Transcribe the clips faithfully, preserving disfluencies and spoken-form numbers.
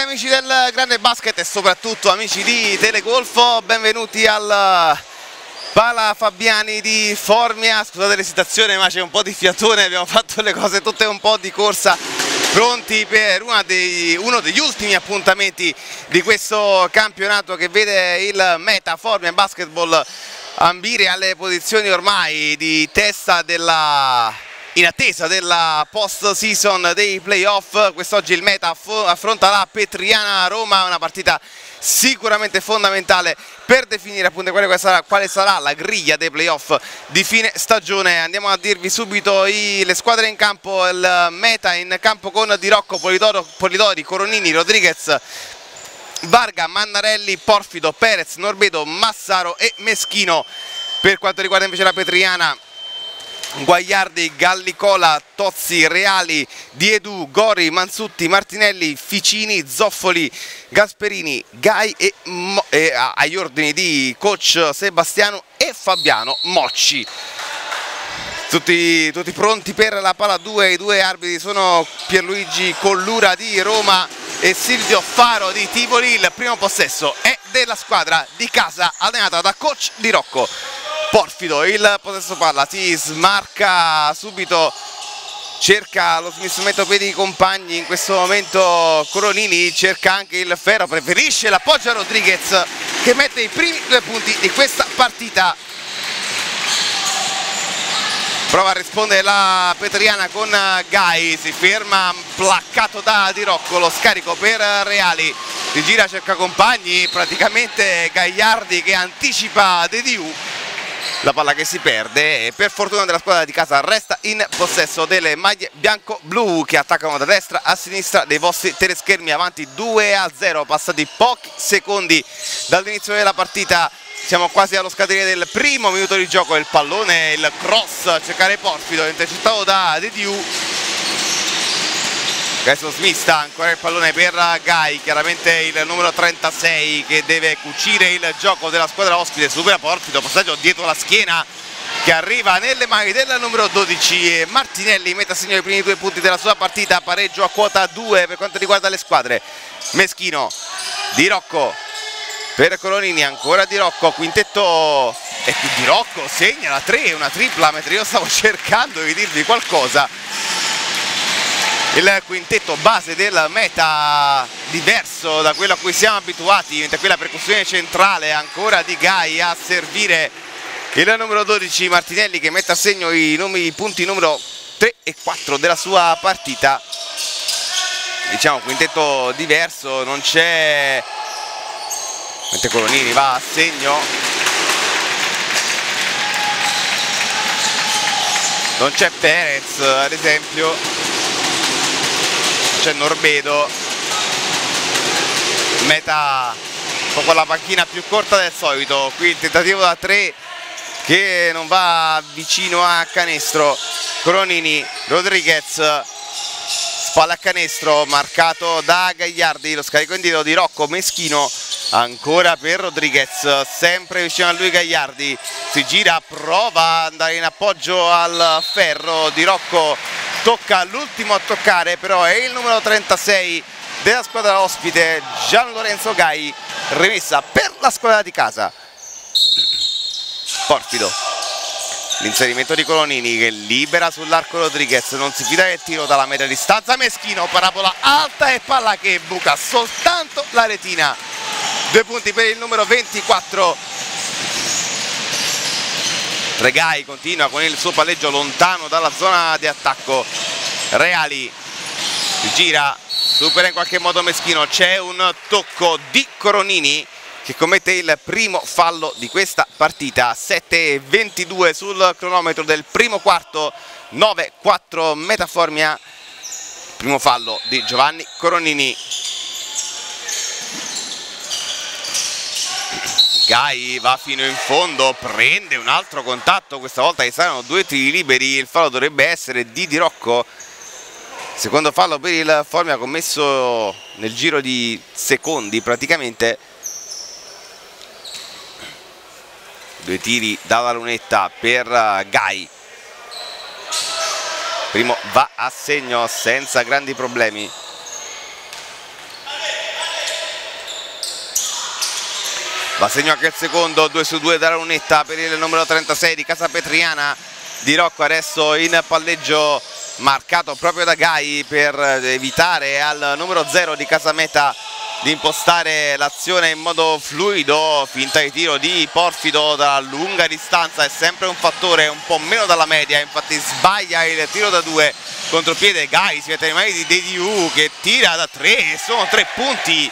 amici del grande basket e soprattutto amici di Telegolfo, benvenuti al Pala Fabiani di Formia. Scusate l'esitazione, ma c'è un po' di fiatone, abbiamo fatto le cose tutte un po' di corsa, pronti per una dei, uno degli ultimi appuntamenti di questo campionato che vede il Meta Formia Basketball ambire alle posizioni ormai di testa della... in attesa della post season dei playoff. Quest'oggi il Meta affronta la Petriana Roma, una partita sicuramente fondamentale per definire appunto quale sarà, quale sarà la griglia dei playoff di fine stagione. Andiamo a dirvi subito i, le squadre in campo. Il Meta in campo con Di Rocco, Polidoro, Polidori, Coronini, Rodriguez, Varga, Mannarelli, Porfido, Perez, Norbedo, Massaro e Meschino. Per quanto riguarda invece la Petriana, Guagliardi, Gallicola, Tozzi, Reali, Diedu, Gori, Manzutti, Martinelli, Ficini, Zoffoli, Gasperini, Gai e, Mo e agli ordini di coach Sebastiano e Fabiano Mocci. Tutti, tutti pronti per la palla due, i due arbitri sono Pierluigi Collura di Roma e Silvio Faro di Tivoli. Il primo possesso è della squadra di casa allenata da coach Di Rocco. Porfido, il possesso palla, si smarca subito, cerca lo smistamento per i compagni, in questo momento Coronini cerca anche il ferro, preferisce l'appoggio a Rodriguez che mette i primi due punti di questa partita. Prova a rispondere la Petriana con Gai, si ferma placcato da Di Rocco, lo scarico per Reali, si gira, cerca compagni, praticamente Gagliardi che anticipa De Diu. La palla che si perde e per fortuna della squadra di casa resta in possesso delle maglie bianco-blu che attaccano da destra a sinistra dei vostri teleschermi, avanti due a zero, passati pochi secondi dall'inizio della partita. Siamo quasi allo scadere del primo minuto di gioco, il pallone, il cross a cercare Porfido, intercettato da De Diu. Adesso smista ancora il pallone per Gai, chiaramente il numero trentasei che deve cucire il gioco della squadra ospite, supera Porfido, passaggio dietro la schiena che arriva nelle mani del numero dodici. Martinelli mette a segno i primi due punti della sua partita, pareggio a quota due per quanto riguarda le squadre. Meschino, Di Rocco per Coronini, ancora Di Rocco, quintetto e qui Di Rocco segna la tre, una tripla, mentre io stavo cercando di dirvi qualcosa. Il quintetto base del Meta diverso da quello a cui siamo abituati, mentre qui la percussione centrale ancora di Gai a servire il numero dodici Martinelli che mette a segno i, i punti numero tre e quattro della sua partita. Diciamo quintetto diverso, non c'è, mentre Coronini va a segno, non c'è Perez ad esempio, c'è Norbedo. Meta un po' con la panchina più corta del solito, qui il tentativo da tre che non va vicino a canestro. Coronini, Rodriguez, spalla a canestro, marcato da Gagliardi, lo scarico indietro di Rocco, Meschino ancora per Rodriguez, sempre vicino a lui Gagliardi, si gira, prova ad andare in appoggio al ferro, Di Rocco tocca l'ultimo a toccare, però è il numero trentasei della squadra ospite Gian Lorenzo Gai, rimessa per la squadra di casa. Porfido, l'inserimento di Coronini che libera sull'arco Rodriguez, non si fida del tiro dalla media distanza, Meschino, parabola alta e palla che buca soltanto la retina. Due punti per il numero ventiquattro. Regai continua con il suo palleggio lontano dalla zona di attacco. Reali si gira, supera in qualche modo Meschino, c'è un tocco di Coronini che commette il primo fallo di questa partita. Sette e ventidue sul cronometro del primo quarto, nove quattro Meta Formia. Primo fallo di Giovanni Coronini. Gai va fino in fondo, prende un altro contatto, questa volta ci saranno due tiri liberi, il fallo dovrebbe essere di Di Rocco. Secondo fallo per il Formia commesso nel giro di secondi praticamente. Due tiri dalla lunetta per Gai. Primo va a segno senza grandi problemi. Va segno anche il secondo, due su due dalla lunetta per il numero trentasei di Casapetriana. Di Rocco adesso in palleggio marcato proprio da Gai per evitare al numero zero di Casameta di impostare l'azione in modo fluido. Finta di tiro di Porfido da lunga distanza, è sempre un fattore un po' meno dalla media, infatti sbaglia il tiro da due. Contropiede Gai, si mette nei mani di Dediu che tira da tre, sono tre punti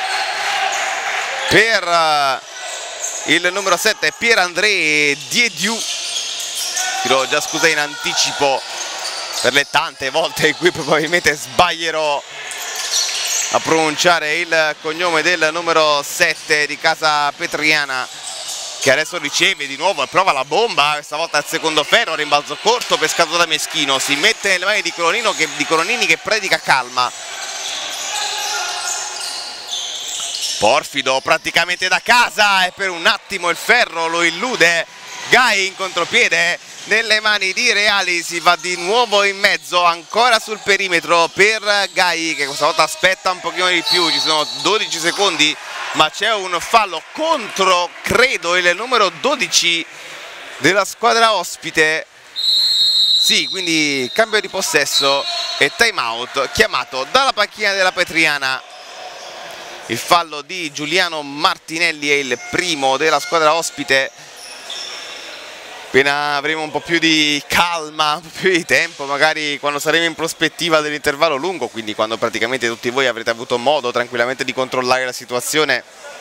per il numero sette Pierre-André Dediu. Chiedo già scusa in anticipo per le tante volte in cui probabilmente sbaglierò a pronunciare il cognome del numero sette di Casapetriana, che adesso riceve di nuovo e prova la bomba, questa volta al secondo ferro, rimbalzo corto pescato da Meschino, si mette nelle mani di Coronino che, di Coronini che predica calma. Porfido praticamente da casa e per un attimo il ferro lo illude. Gai in contropiede nelle mani di Reali, si va di nuovo in mezzo, ancora sul perimetro per Gai che questa volta aspetta un pochino di più, ci sono dodici secondi ma c'è un fallo contro, credo, il numero dodici della squadra ospite. Sì, quindi cambio di possesso e time out chiamato dalla panchina della Petriana. Il fallo di Giuliano Martinelli è il primo della squadra ospite. Appena avremo un po' più di calma, un po' più di tempo, magari quando saremo in prospettiva dell'intervallo lungo, quindi quando praticamente tutti voi avrete avuto modo tranquillamente di controllare la situazione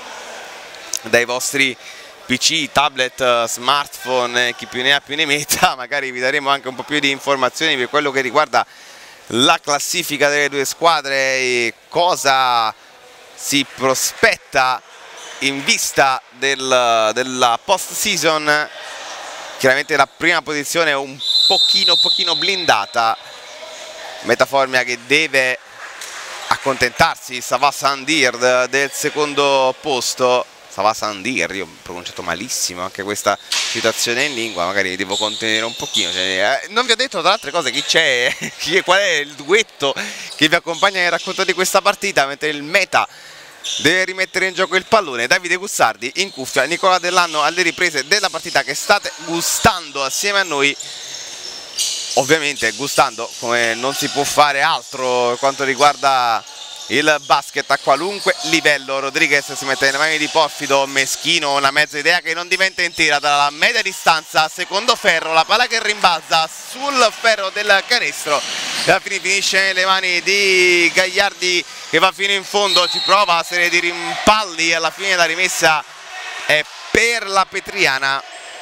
dai vostri P C, tablet, smartphone, chi più ne ha più ne metta, magari vi daremo anche un po' più di informazioni per quello che riguarda la classifica delle due squadre e cosa si prospetta in vista del, della post season. Chiaramente la prima posizione è un pochino, pochino blindata. Metaformia che deve accontentarsi, Sava Sandir, del secondo posto. Sava Sandir, io ho pronunciato malissimo anche questa citazione in lingua, magari devo contenere un pochino. Cioè, eh, non vi ho detto tra altre cose chi c'è, qual è il duetto che vi accompagna nel racconto di questa partita, mentre il meta deve rimettere in gioco il pallone. Davide Gussardi in cuffia, Nicola Dell'Anno alle riprese della partita che state gustando assieme a noi, ovviamente gustando come non si può fare altro per quanto riguarda il basket a qualunque livello. Rodriguez si mette nelle mani di Porfido, Meschino, una mezza idea che non diventa intera dalla media distanza, secondo ferro, la palla che rimbalza sul ferro del canestro, la fine finisce nelle mani di Gagliardi che va fino in fondo, ci prova una serie di rimpalli, alla fine la rimessa è per la Petriana.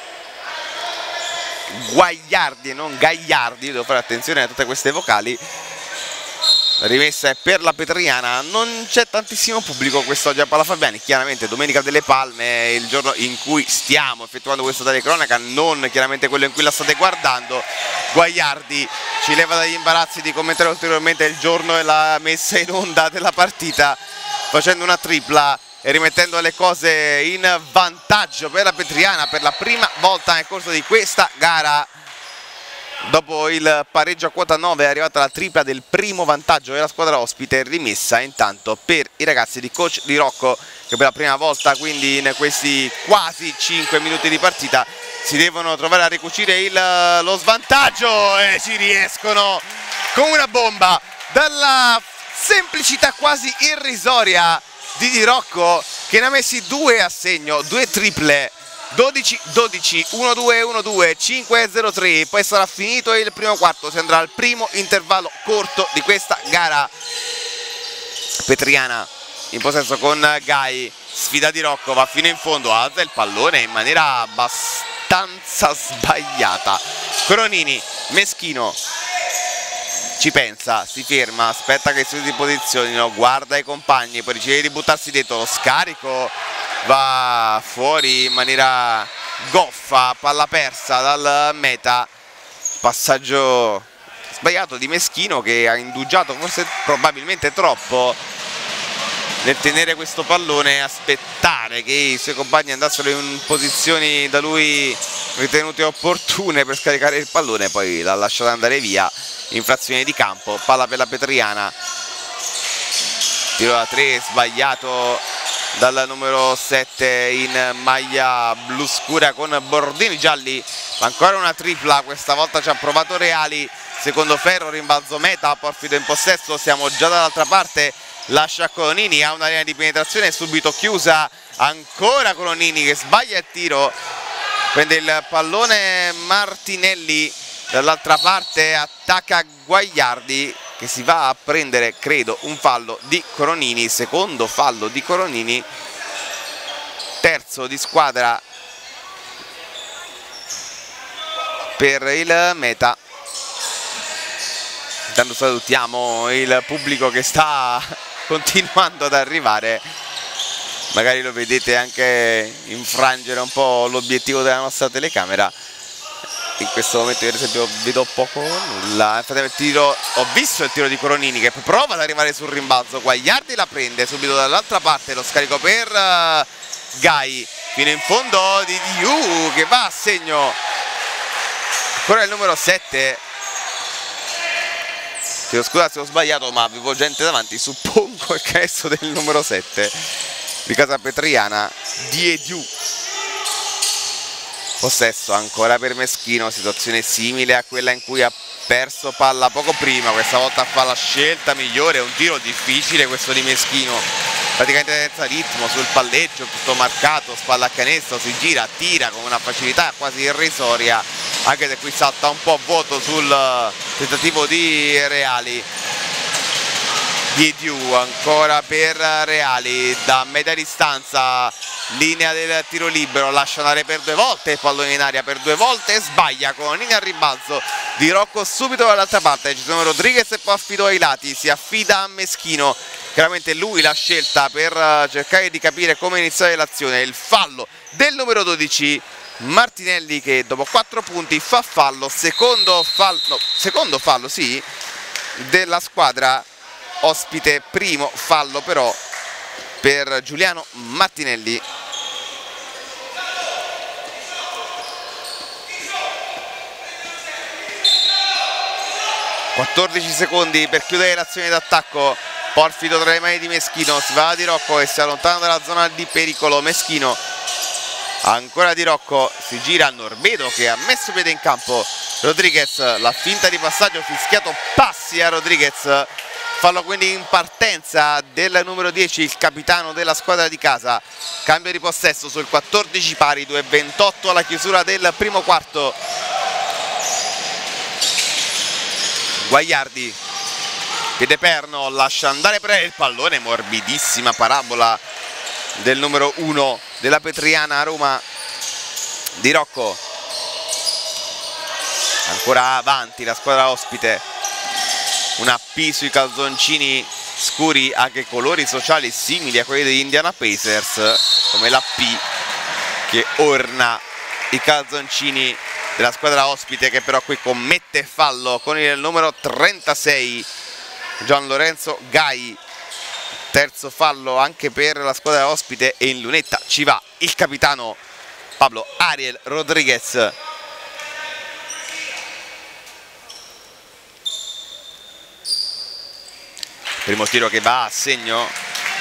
Guagliardi e non Gagliardi, devo fare attenzione a tutte queste vocali. La rimessa è per la Petriana, non c'è tantissimo pubblico quest'oggi a Pala Fabiani, chiaramente Domenica delle Palme è il giorno in cui stiamo effettuando questa telecronaca, non chiaramente quello in cui la state guardando. Guagliardi ci leva dagli imbarazzi di commentare ulteriormente il giorno e la messa in onda della partita, facendo una tripla e rimettendo le cose in vantaggio per la Petriana per la prima volta nel corso di questa gara. Dopo il pareggio a quota nove è arrivata la tripla del primo vantaggio della squadra ospite, rimessa intanto per i ragazzi di coach Di Rocco che per la prima volta quindi in questi quasi cinque minuti di partita si devono trovare a ricucire il, lo svantaggio e ci riescono con una bomba dalla semplicità quasi irrisoria di Di Rocco che ne ha messi due a segno, due triple. dodici dodici, uno due, uno due, cinque zero tre, poi sarà finito il primo quarto, si andrà al primo intervallo corto di questa gara. Petriana in possesso con Gai, sfida Di Rocco, va fino in fondo, alza il pallone in maniera abbastanza sbagliata. Coronini, Meschino, ci pensa, si ferma, aspetta che si posizionino, guarda i compagni, poi decide di buttarsi dentro, lo scarico va fuori in maniera goffa, palla persa dal meta, passaggio sbagliato di Meschino che ha indugiato forse probabilmente troppo nel tenere questo pallone e aspettare che i suoi compagni andassero in posizioni da lui ritenute opportune per scaricare il pallone, poi l'ha lasciato andare via. Infrazione di campo, palla per la Petriana, tiro da tre sbagliato dal numero sette in maglia blu scura con bordini gialli. Ancora una tripla, questa volta ci ha provato Reali, secondo ferro, rimbalzo meta, Porfido in possesso, siamo già dall'altra parte, lascia Colonnini, ha una linea di penetrazione subito chiusa, ancora Colonnini che sbaglia il tiro, prende il pallone Martinelli, dall'altra parte attacca Guagliardi che si va a prendere, credo, un fallo di Coronini, secondo fallo di Coronini, terzo di squadra per il Meta. Intanto salutiamo il pubblico che sta continuando ad arrivare, magari lo vedete anche infrangere un po' l'obiettivo della nostra telecamera. In questo momento io ad esempio vedo poco nulla. Infatti il tiro, ho visto il tiro di Coronini che prova ad arrivare sul rimbalzo, Guagliardi la prende subito dall'altra parte, lo scarico per uh, Gai fino in fondo di Diu che va a segno, ancora il numero sette. Chiedo scusa se ho sbagliato, ma avevo gente davanti, suppongo il canestro del numero sette di Casa Petriana, Diediu. Possesso ancora per Meschino, situazione simile a quella in cui ha perso palla poco prima, questa volta fa la scelta migliore, un tiro difficile questo di Meschino, praticamente senza ritmo sul palleggio, tutto marcato, spalla a canestro, si gira, tira con una facilità quasi irrisoria, anche se qui salta un po' vuoto sul tentativo di Reali. Diediu ancora per Reali da media distanza, linea del tiro libero, lascia andare per due volte il pallone in aria, per due volte sbaglia con linea al rimbalzo di Rocco subito dall'altra parte, ci sono Rodriguez e Porfido ai lati, si affida a Meschino, chiaramente lui la scelta per cercare di capire come iniziare l'azione, il fallo del numero dodici Martinelli che dopo quattro punti fa fallo, secondo fallo, no, secondo fallo sì, della squadra ospite, primo fallo però per Giuliano Martinelli. quattordici secondi per chiudere l'azione d'attacco, Porfido tra le mani di Meschino, si va di Rocco e si allontana dalla zona di pericolo. Meschino ancora di Rocco, si gira Norbedo che ha messo piede in campo, Rodriguez la finta di passaggio, fischiato passi a Rodriguez, fallo quindi in partenza del numero dieci, il capitano della squadra di casa. Cambio di possesso sul quattordici pari, due e ventotto alla chiusura del primo quarto. Guagliardi, Piedeperno, lascia andare per il pallone, morbidissima parabola del numero uno della Petriana a Roma, di Rocco. Ancora avanti la squadra ospite, una P sui calzoncini scuri, anche colori sociali simili a quelli degli Indiana Pacers, come la P che orna i calzoncini della squadra ospite, che però qui commette fallo con il numero trentasei Gian Lorenzo Gai. Terzo fallo anche per la squadra ospite e in lunetta ci va il capitano Pablo Ariel Rodriguez. Primo tiro che va a segno.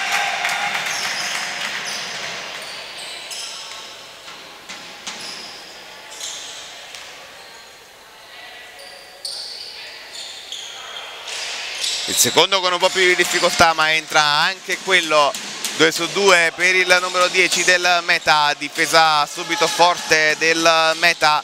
Il secondo con un po' più di difficoltà, ma entra anche quello. Due su due per il numero dieci del Meta, difesa subito forte del Meta.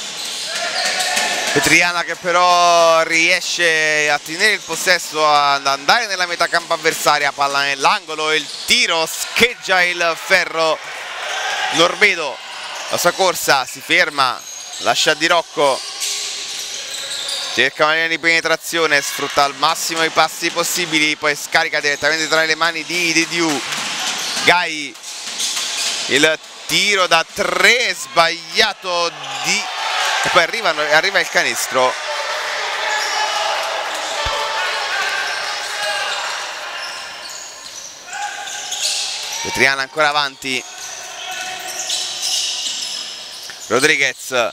Petriana che però riesce a tenere il possesso, ad andare nella metà campo avversaria, palla nell'angolo, il tiro scheggia il ferro. Norbedo, la sua corsa, si ferma, lascia Di Rocco, cerca una linea di penetrazione, sfrutta al massimo i passi possibili, poi scarica direttamente tra le mani di Diediu. Gai, il tiro da tre sbagliato di... e poi arriva, arriva il canestro. Petriana ancora avanti. Rodriguez,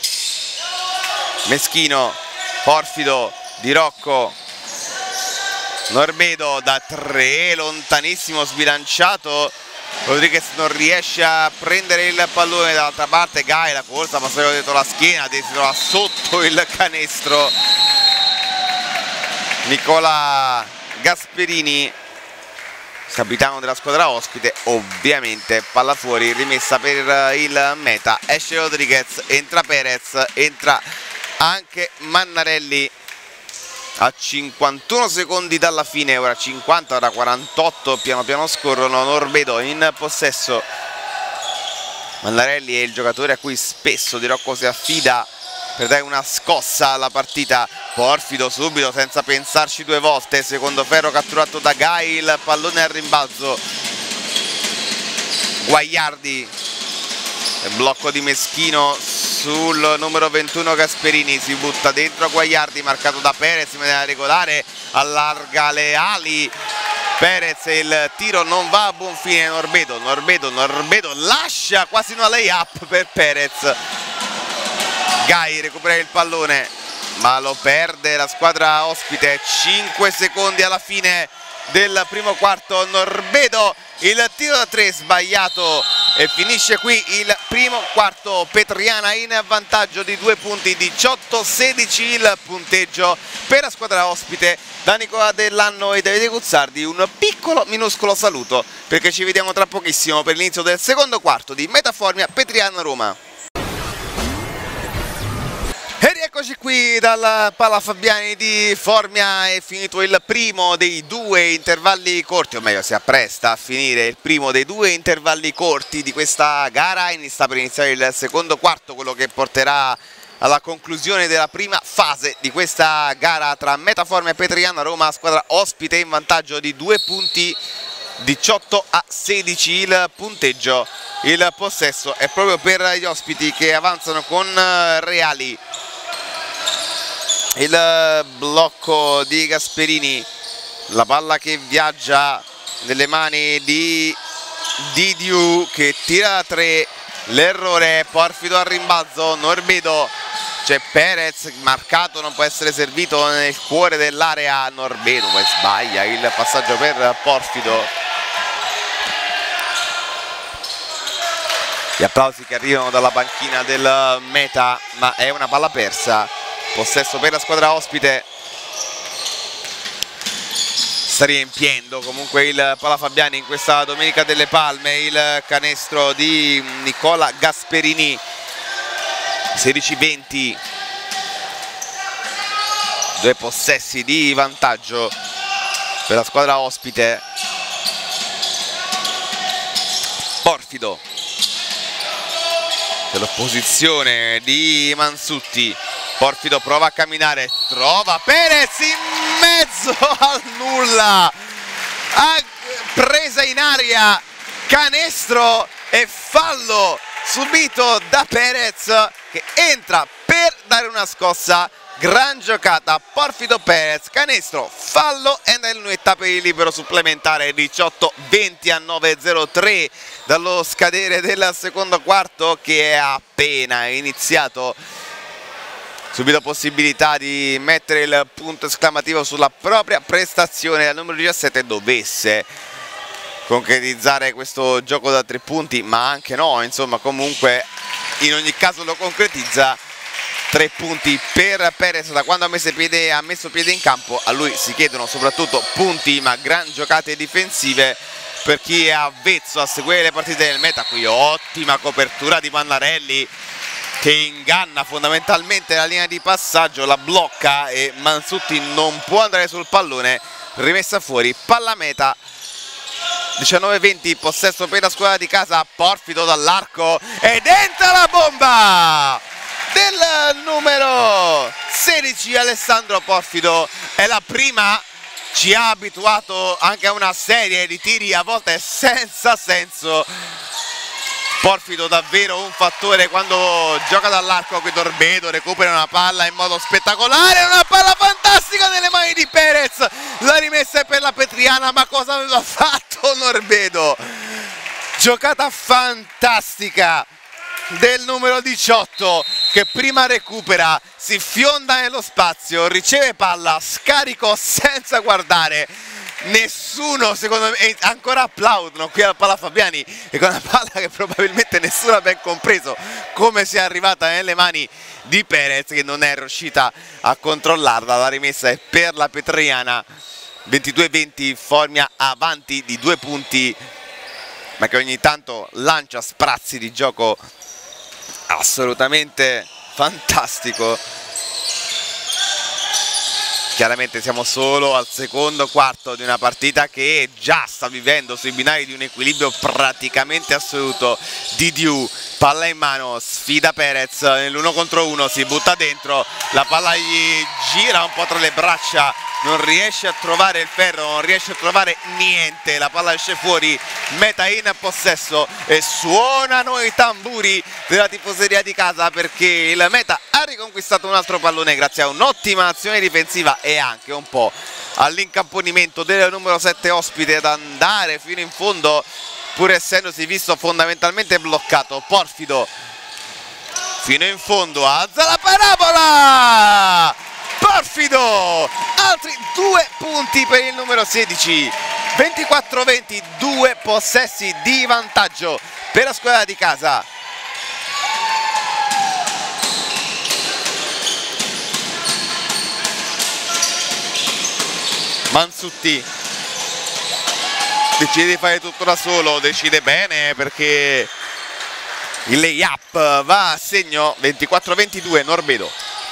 Meschino, Porfido, Di Rocco, Norbedo da tre, lontanissimo, sbilanciato Rodriguez non riesce a prendere il pallone, dall'altra parte Gai, la corsa passa dietro la schiena, si trova sotto il canestro Nicola Gasperini, capitano della squadra ospite. Ovviamente palla fuori, rimessa per il Meta, esce Rodriguez, entra Perez, entra anche Mannarelli a cinquantuno secondi dalla fine, ora cinquanta, ora quarantotto, piano piano scorrono. Norbedo in possesso, Mannarelli è il giocatore a cui spesso Di Rocco si affida per dare una scossa alla partita. Porfido subito senza pensarci due volte, secondo ferro catturato da Gai, il pallone al rimbalzo, Guaiardi, blocco di Meschino sul numero ventuno Gasperini, si butta dentro Guaiardi, marcato da Perez in maniera regolare, allarga le ali Perez, il tiro non va a buon fine. Norbedo, Norbedo, Norbedo lascia quasi una lay-up per Perez. Gai recupera il pallone ma lo perde la squadra ospite. Cinque secondi alla fine del primo quarto. Norbedo, il tiro da tre sbagliato e finisce qui il primo quarto. Petriana in vantaggio di due punti, diciotto a sedici il punteggio per la squadra ospite. Da Nicola Dell'Anno e Davide Guzzardi un piccolo minuscolo saluto, perché ci vediamo tra pochissimo per l'inizio del secondo quarto di Metaformia Petriana Roma. E rieccoci qui dal Pala Fabiani di Formia. È finito il primo dei due intervalli corti, o meglio si appresta a finire il primo dei due intervalli corti di questa gara. Sta per iniziare il secondo quarto, quello che porterà alla conclusione della prima fase di questa gara tra Metaformia e Petriana Roma. Squadra ospite in vantaggio di due punti, diciotto a sedici il punteggio. Il possesso è proprio per gli ospiti, che avanzano con Reali. Il blocco di Gasperini, la palla che viaggia nelle mani di Didiu che tira da tre, l'errore, Porfido al rimbalzo, Norbedo, c'è Perez marcato, non può essere servito nel cuore dell'area. Norbedo poi sbaglia il passaggio per Porfido. Gli applausi che arrivano dalla panchina del Meta, ma è una palla persa. Possesso per la squadra ospite. Sta riempiendo comunque il Pala Fabiani in questa Domenica delle Palme il canestro di Nicola Gasperini. sedici venti, due possessi di vantaggio per la squadra ospite. Porfido, dell'opposizione di Mansutti. Porfido prova a camminare, trova Perez in mezzo al nulla, ha presa in aria, canestro e fallo subito da Perez, che entra per dare una scossa. Gran giocata, Porfido Perez, canestro, fallo e nel nuetta per il libero supplementare. Diciotto venti a nove zero tre dallo scadere del secondo quarto, che è appena iniziato. Subito possibilità di mettere il punto esclamativo sulla propria prestazione. Al numero diciassette dovesse concretizzare questo gioco da tre punti, ma anche no, insomma, comunque in ogni caso lo concretizza. Tre punti per Perez da quando ha messo piede, ha messo piede in campo. A lui si chiedono soprattutto punti, ma gran giocate difensive per chi è avvezzo a seguire le partite del Meta. Qui ottima copertura di Mannarelli, che inganna fondamentalmente la linea di passaggio, la blocca e Mansutti non può andare sul pallone. Rimessa fuori, palla Meta. diciannove venti, possesso per la squadra di casa. Porfido dall'arco ed entra la bomba del numero sedici Alessandro Porfido. È la prima, ci ha abituato anche a una serie di tiri a volte senza senso. Porfido davvero un fattore quando gioca dall'arco. Qui Norbedo recupera una palla in modo spettacolare, una palla fantastica nelle mani di Perez. La rimessa è per la Petriana, ma cosa aveva fatto Norbedo? Giocata fantastica del numero diciotto, che prima recupera, si fionda nello spazio, riceve palla, scarico senza guardare, nessuno secondo me ancora applaudono qui alla Pala Fabiani, e con una palla che probabilmente nessuno ha ben compreso come sia arrivata nelle mani di Perez, che non è riuscita a controllarla. La rimessa è per la Petriana, ventidue venti, Formia avanti di due punti, ma che ogni tanto lancia sprazzi di gioco assolutamente fantastico. Chiaramente siamo solo al secondo quarto di una partita che già sta vivendo sui binari di un equilibrio praticamente assoluto. Didiu, palla in mano, sfida Perez nell'uno contro uno, si butta dentro, la palla gli gira un po' tra le braccia, non riesce a trovare il ferro, non riesce a trovare niente, la palla esce fuori, Meta in possesso e suonano i tamburi della tifoseria di casa, perché il Meta ha riconquistato un altro pallone grazie a un'ottima azione difensiva e anche un po' all'incamponimento del numero sette ospite ad andare fino in fondo, pur essendosi visto fondamentalmente bloccato. Porfido fino in fondo, alza la parabola, Porfido, altri due punti per il numero sedici, ventiquattro venti, due possessi di vantaggio per la squadra di casa. Mansutti decide di fare tutto da solo, decide bene perché il layup va a segno. Ventiquattro ventidue, Norbedo.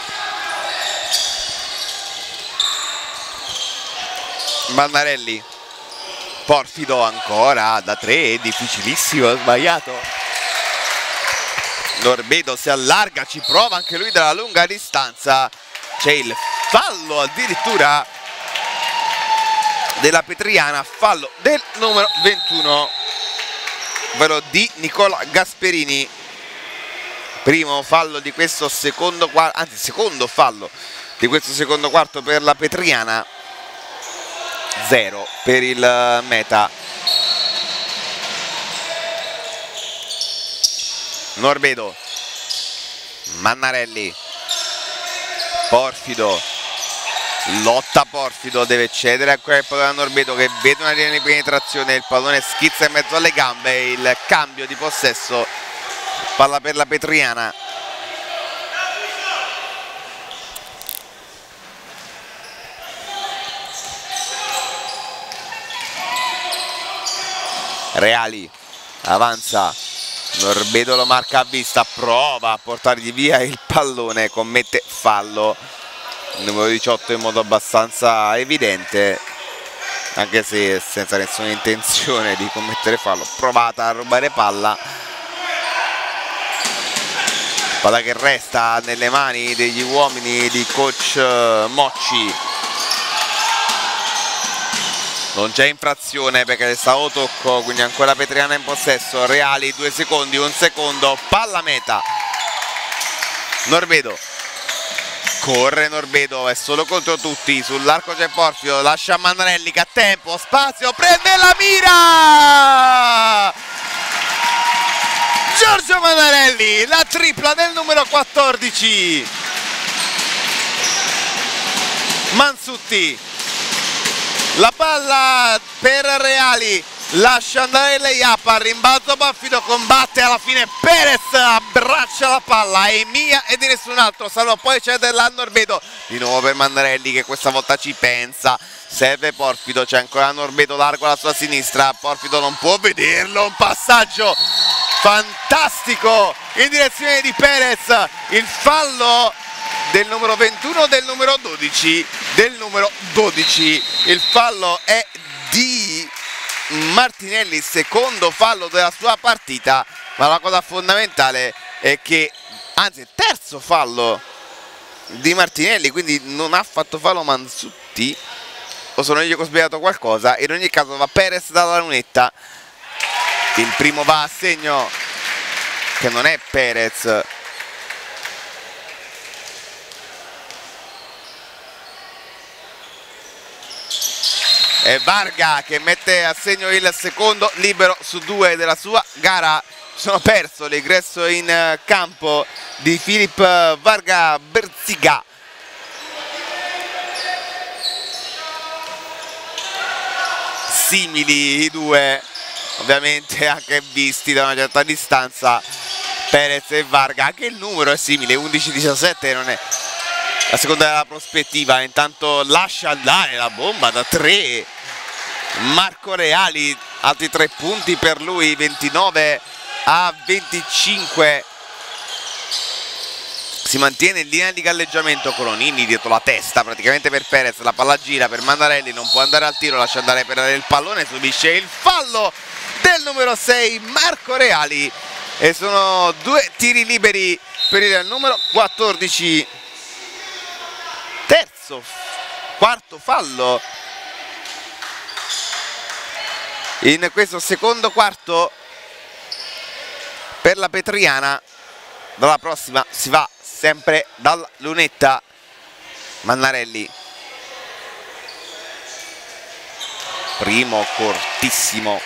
Mannarelli, Porfido ancora da tre, difficilissimo, ha sbagliato. Norbedo si allarga, ci prova anche lui dalla lunga distanza, c'è il fallo addirittura della Petriana, fallo del numero ventuno, ovvero di Nicola Gasperini. Primo fallo di questo secondo quarto, anzi secondo fallo di questo secondo quarto per la Petriana, zero per il Meta. Norbedo, Mannarelli, Porfido, lotta Porfido, deve cedere ancora il pallone a Norbedo che vede una linea di penetrazione, il pallone schizza in mezzo alle gambe, il cambio di possesso, palla per la Petriana. Reali avanza, Norbedo lo marca a vista, prova a portargli via il pallone, commette fallo il numero diciotto in modo abbastanza evidente, anche se senza nessuna intenzione di commettere fallo. Provata a rubare palla, palla che resta nelle mani degli uomini di coach Mocci. Non c'è infrazione perché è stato tocco, quindi ancora Petriana in possesso. Reali, due secondi, un secondo, palla Meta. Norbedo, corre Norbedo, è solo contro tutti, sull'arco c'è Porfido, lascia Mannarelli che ha tempo, spazio, prende la mira! Giorgio Mannarelli, la tripla del numero quattordici. Mansutti, la palla per Reali, lascia andare il layup, al rimbalzo Porfido, combatte, alla fine Perez abbraccia la palla, è mia e di nessun altro, salvo poi cederla a Norbedo, di nuovo per Mannarelli che questa volta ci pensa, serve Porfido, c'è ancora Norbedo largo alla sua sinistra, Porfido non può vederlo, un passaggio fantastico in direzione di Perez, il fallo del numero ventuno, del numero dodici, del numero dodici, il fallo è di Martinelli, secondo fallo della sua partita, ma la cosa fondamentale è che, anzi terzo fallo di Martinelli, quindi non ha fatto fallo Mansutti, o sono io che ho sbagliato qualcosa, in ogni caso va Perez dalla lunetta, il primo va a segno che non è Perez. E Varga che mette a segno il secondo libero su due della sua gara. Sono perso l'ingresso in campo di Filip Varga Berziga. simili i due, ovviamente anche visti da una certa distanza, Perez e Varga. Anche il numero è simile, undici diciassette, non è la seconda della prospettiva. Intanto lascia andare la bomba da tre Marco Reali, altri tre punti per lui, ventinove a venticinque. Si mantiene in linea di galleggiamento Colonini dietro la testa praticamente per Perez, la palla gira per Mandarelli, non può andare al tiro, lascia andare per il pallone, subisce il fallo del numero sei Marco Reali e sono due tiri liberi per il numero quattordici. Terzo, quarto fallo in questo secondo quarto per la Petriana. Dalla prossima si va sempre dalla lunetta. Mannarelli, primo cortissimo,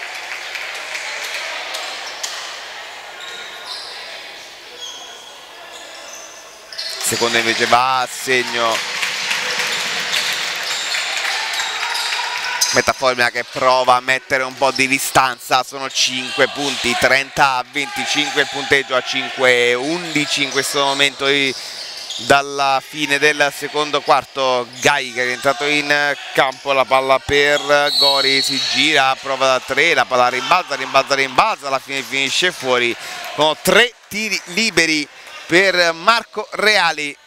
secondo invece va a segno Metaformia, che prova a mettere un po' di distanza. Sono cinque punti, trenta a venticinque il punteggio, a cinque undici in questo momento dalla fine del secondo quarto. Gai che è entrato in campo, la palla per Gori, si gira, prova da tre, la palla rimbalza, rimbalza, rimbalza, alla fine finisce fuori. Sono tre tiri liberi per Marco Reali.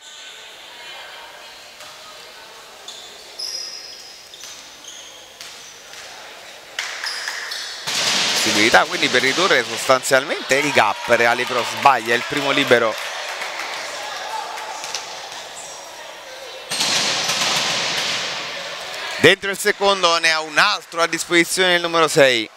Quindi per ridurre sostanzialmente il gap. Reali però sbaglia il primo libero. Dentro il secondo ne ha un altro a disposizione il numero sei.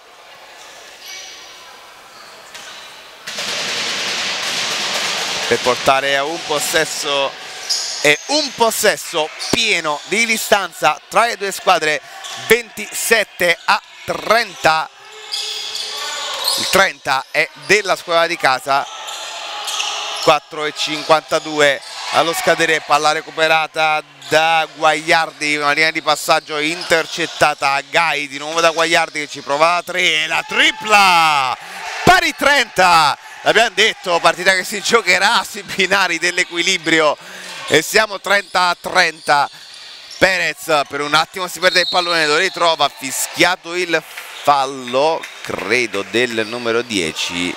Per portare a un possesso e un possesso pieno di distanza tra le due squadre, ventisette a trenta. Il trenta è della squadra di casa. Quattro e cinquantadue allo scadere, palla recuperata da Guagliardi, una linea di passaggio intercettata a Gai, di nuovo da Guagliardi che ci prova la tre e la tripla, pari trenta. L'abbiamo detto, partita che si giocherà sui binari dell'equilibrio e siamo trenta a trenta. Perez per un attimo si perde il pallone, lo ritrova, fischiato il fallo, credo del numero dieci.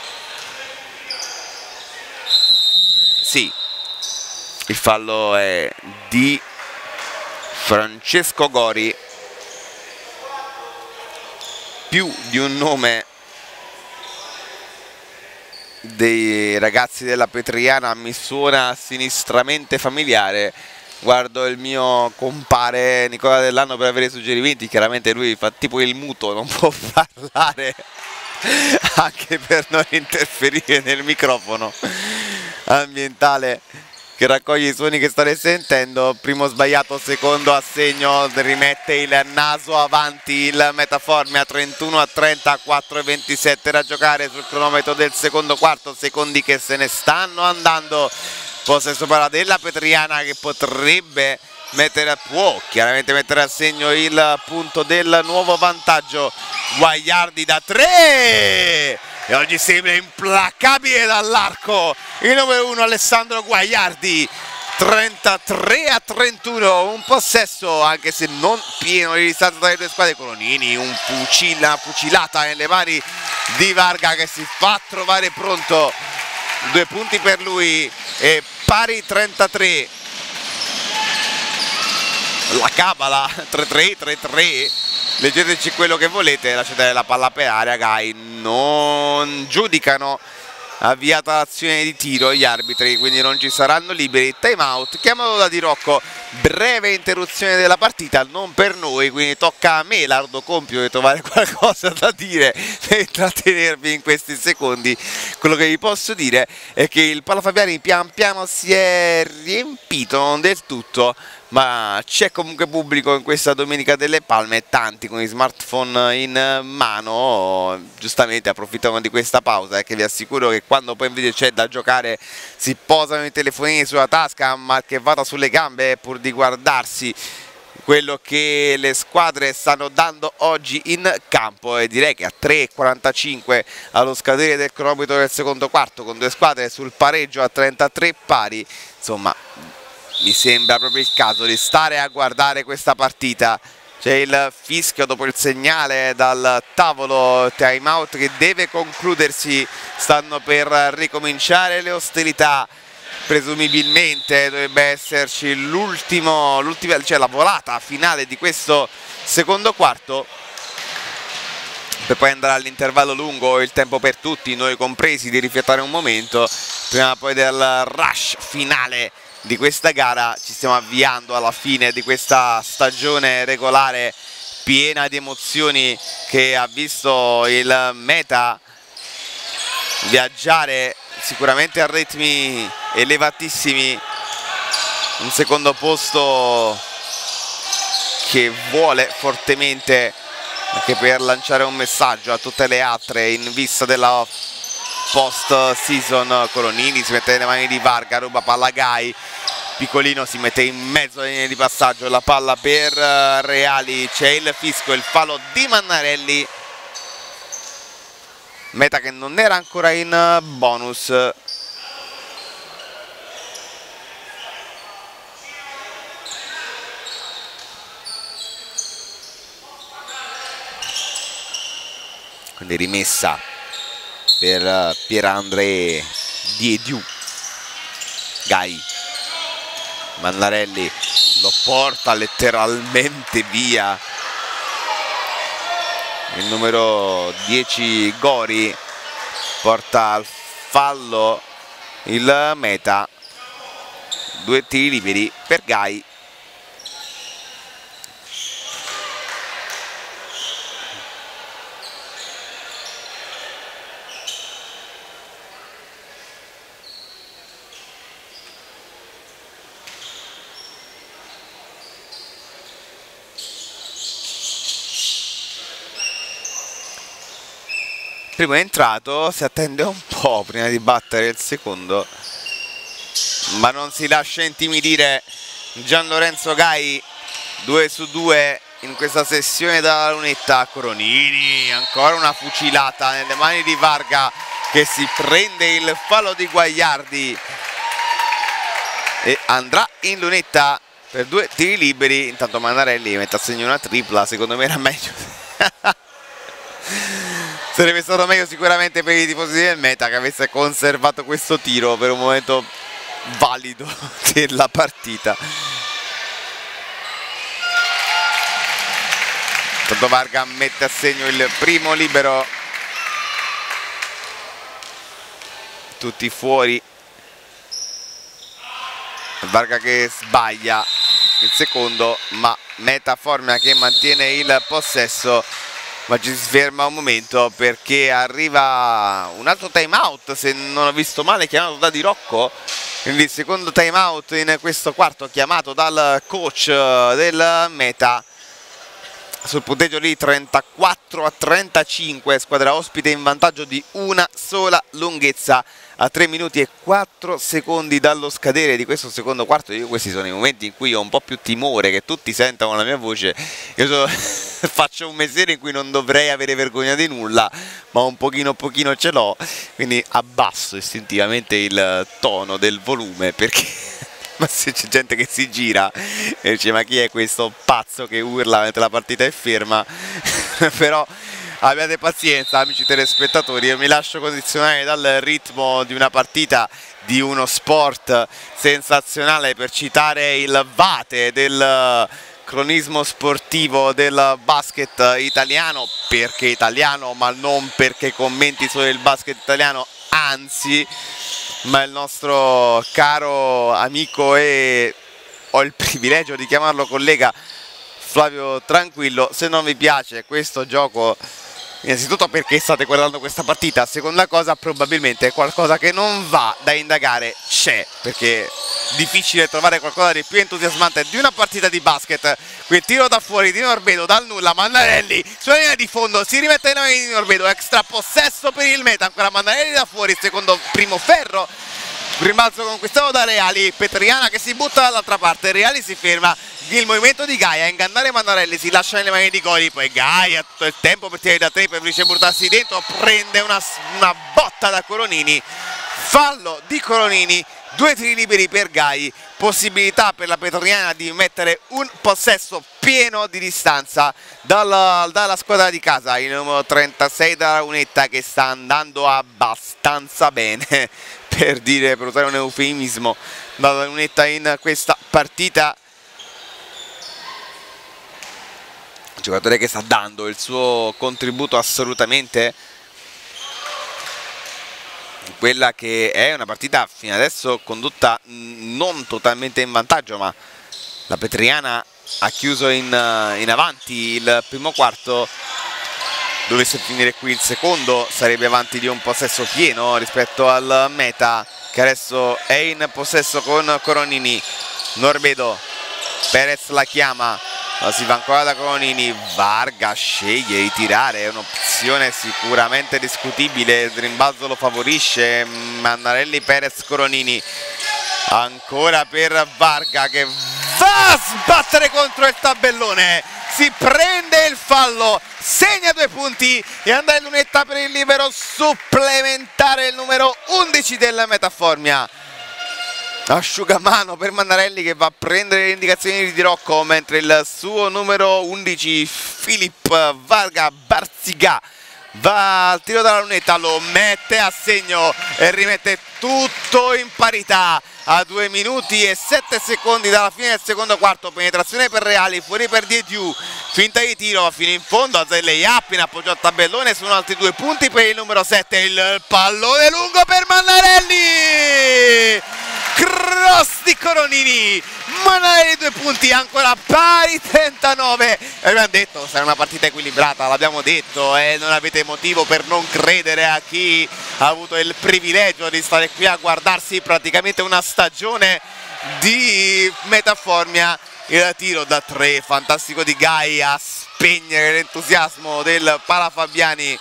Sì, il fallo è di Francesco Gori. Più di un nome dei ragazzi della Petriana mi suona sinistramente familiare. Guardo il mio compare Nicola Dell'Anno per avere suggerimenti. Chiaramente lui fa tipo il muto, non può parlare anche per non interferire nel microfono ambientale che raccoglie i suoni che state sentendo. Primo sbagliato, secondo assegno, rimette il naso avanti il Metaformia. Trentuno a trenta, quattro e ventisette da giocare sul cronometro del secondo quarto, secondi che se ne stanno andando. Possesso palla della Petriana che potrebbe mettere, può chiaramente mettere a segno il punto del nuovo vantaggio. Guagliardi da tre e oggi sembra implacabile dall'arco il numero uno Alessandro Guagliardi. Trentatré a trentuno, un possesso anche se non pieno di distanza tra le due squadre. Colonini, un fucile, una fucilata nelle mani di Varga che si fa trovare pronto. Due punti per lui e pari trentatré. La cabala tre tre tre tre, leggeteci quello che volete, lasciate la palla per area. Gai non giudicano avviata l'azione di tiro gli arbitri, quindi non ci saranno liberi. Time out chiamato da Di Rocco, breve interruzione della partita, non per noi, quindi tocca a me l'arduo compito di trovare qualcosa da dire e intrattenervi in questi secondi. Quello che vi posso dire è che il Palafabiani pian piano si è riempito, non del tutto, ma c'è comunque pubblico in questa Domenica delle Palme, tanti con i smartphone in mano, giustamente approfittano di questa pausa, e che vi assicuro che quando poi invece c'è da giocare si posano i telefonini sulla tasca, ma che vada sulle gambe pur di guardarsi quello che le squadre stanno dando oggi in campo, e direi che a tre e quarantacinque allo scadere del cronometro del secondo quarto, con due squadre sul pareggio a trentatré pari, insomma mi sembra proprio il caso di stare a guardare questa partita. C'è il fischio dopo il segnale dal tavolo, time out che deve concludersi, stanno per ricominciare le ostilità. Presumibilmente dovrebbe esserci l'ultimo, l'ultima, cioè la volata finale di questo secondo quarto, per poi andare all'intervallo lungo, il tempo per tutti, noi compresi, di riflettare un momento prima poi del rush finale di questa gara. Ci stiamo avviando alla fine di questa stagione regolare piena di emozioni, che ha visto il Meta viaggiare sicuramente a ritmi elevatissimi, un secondo posto che vuole fortemente anche per lanciare un messaggio a tutte le altre in vista della post season. Coronini si mette nelle mani di Varga, ruba palla Gai, Piccolino si mette in mezzo alla linea di passaggio, la palla per Reali, c'è il fischio, il fallo di Mannarelli. Meta che non era ancora in bonus. Quindi rimessa per Pierandre Diediu. Gai, Mannarelli lo porta letteralmente via. Il numero dieci Gori porta al fallo il Meta. Due tiri liberi per Gai. Primo è entrato, si attende un po' prima di battere il secondo, ma non si lascia intimidire Gian Lorenzo Gai. Due su due in questa sessione dalla lunetta. Coronini, ancora una fucilata nelle mani di Varga, che si prende il fallo di Guagliardi e andrà in lunetta per due tiri liberi. Intanto Mannarelli mette a segno una tripla, secondo me era meglio. Sarebbe stato meglio sicuramente per i tifosi del Meta che avesse conservato questo tiro per un momento valido della partita. Tanto Varga mette a segno il primo libero. Tutti fuori. Varga che sbaglia il secondo, ma Meta Formia che mantiene il possesso. Ma ci si ferma un momento perché arriva un altro time out, se non ho visto male, chiamato da Di Rocco. Quindi il secondo time out in questo quarto chiamato dal coach del Meta. Sul punteggio lì trentaquattro a trentacinque, squadra ospite in vantaggio di una sola lunghezza a tre minuti e quattro secondi dallo scadere di questo secondo quarto. Io questi sono i momenti in cui ho un po' più timore che tutti sentano la mia voce. Io so, faccio un mestiere in cui non dovrei avere vergogna di nulla, ma un pochino pochino ce l'ho, quindi abbasso istintivamente il tono del volume, perché ma se c'è gente che si gira e dice ma chi è questo pazzo che urla mentre la partita è ferma. Però abbiate pazienza, amici telespettatori, io mi lascio condizionare dal ritmo di una partita, di uno sport sensazionale, per citare il Vate del cronismo sportivo del basket italiano, perché italiano, ma non perché commenti solo il basket italiano, anzi, ma il nostro caro amico e ho il privilegio di chiamarlo collega Flavio Tranquillo. Se non vi piace questo gioco, innanzitutto perché state guardando questa partita, seconda cosa probabilmente qualcosa che non va da indagare c'è, perché è difficile trovare qualcosa di più entusiasmante di una partita di basket. Qui tiro da fuori di Norvedo dal nulla, Mannarelli sulla linea di fondo, si rimette in mani di Norvedo, extra possesso per il Meta, ancora Mannarelli da fuori, secondo primo ferro rimbalzo conquistato da Reali, Petriana che si butta dall'altra parte, Reali si ferma, il movimento di Gaia a ingannare Mannarelli, si lascia nelle mani di Gori, poi Gaia tutto il tempo per tirare da tre, preferisce buttarsi dentro, prende una, una botta da Coronini, fallo di Coronini, due tiri liberi per Gai, possibilità per la Petriana di mettere un possesso pieno di distanza dalla, dalla squadra di casa, il numero trentasei della Lunetta che sta andando abbastanza bene, per dire, per usare un eufemismo, dalla Lunetta in questa partita. Un giocatore che sta dando il suo contributo assolutamente, quella che è una partita fino adesso condotta non totalmente in vantaggio, ma la Petriana ha chiuso in, in avanti il primo quarto. Dovesse finire qui il secondo sarebbe avanti di un possesso pieno rispetto al meta che adesso è in possesso con Coronini. Norbedo, Perez la chiama, la si va ancora da Coronini, Varga sceglie di tirare, è un'opzione sicuramente discutibile, il rimbalzo lo favorisce, Mannarelli, Perez, Coronini, ancora per Varga che va a sbattere contro il tabellone, si prende il fallo, segna due punti e andrà in lunetta per il libero supplementare, il numero undici della Metaformia. Asciugamano per Mannarelli che va a prendere le indicazioni di Rocco, mentre il suo numero undici Filippo Varga Barziga va al tiro dalla lunetta, lo mette a segno e rimette tutto in parità a due minuti e sette secondi dalla fine del secondo quarto. Penetrazione per Reali, fuori per Diediu, finta di tiro, va fino in fondo, alza il layup in appoggio al tabellone, sono altri due punti per il numero sette, il pallone lungo per Mannarelli, cross di Coronini, Mannarelli due punti, ancora pari trentanove. Abbiamo detto sarà una partita equilibrata, l'abbiamo detto, e eh, non avete motivo per non credere a chi ha avuto il privilegio di stare qui a guardarsi praticamente una stagione di Metaformia. Il tiro da tre fantastico di Gai a spegnere l'entusiasmo del Palafabiani.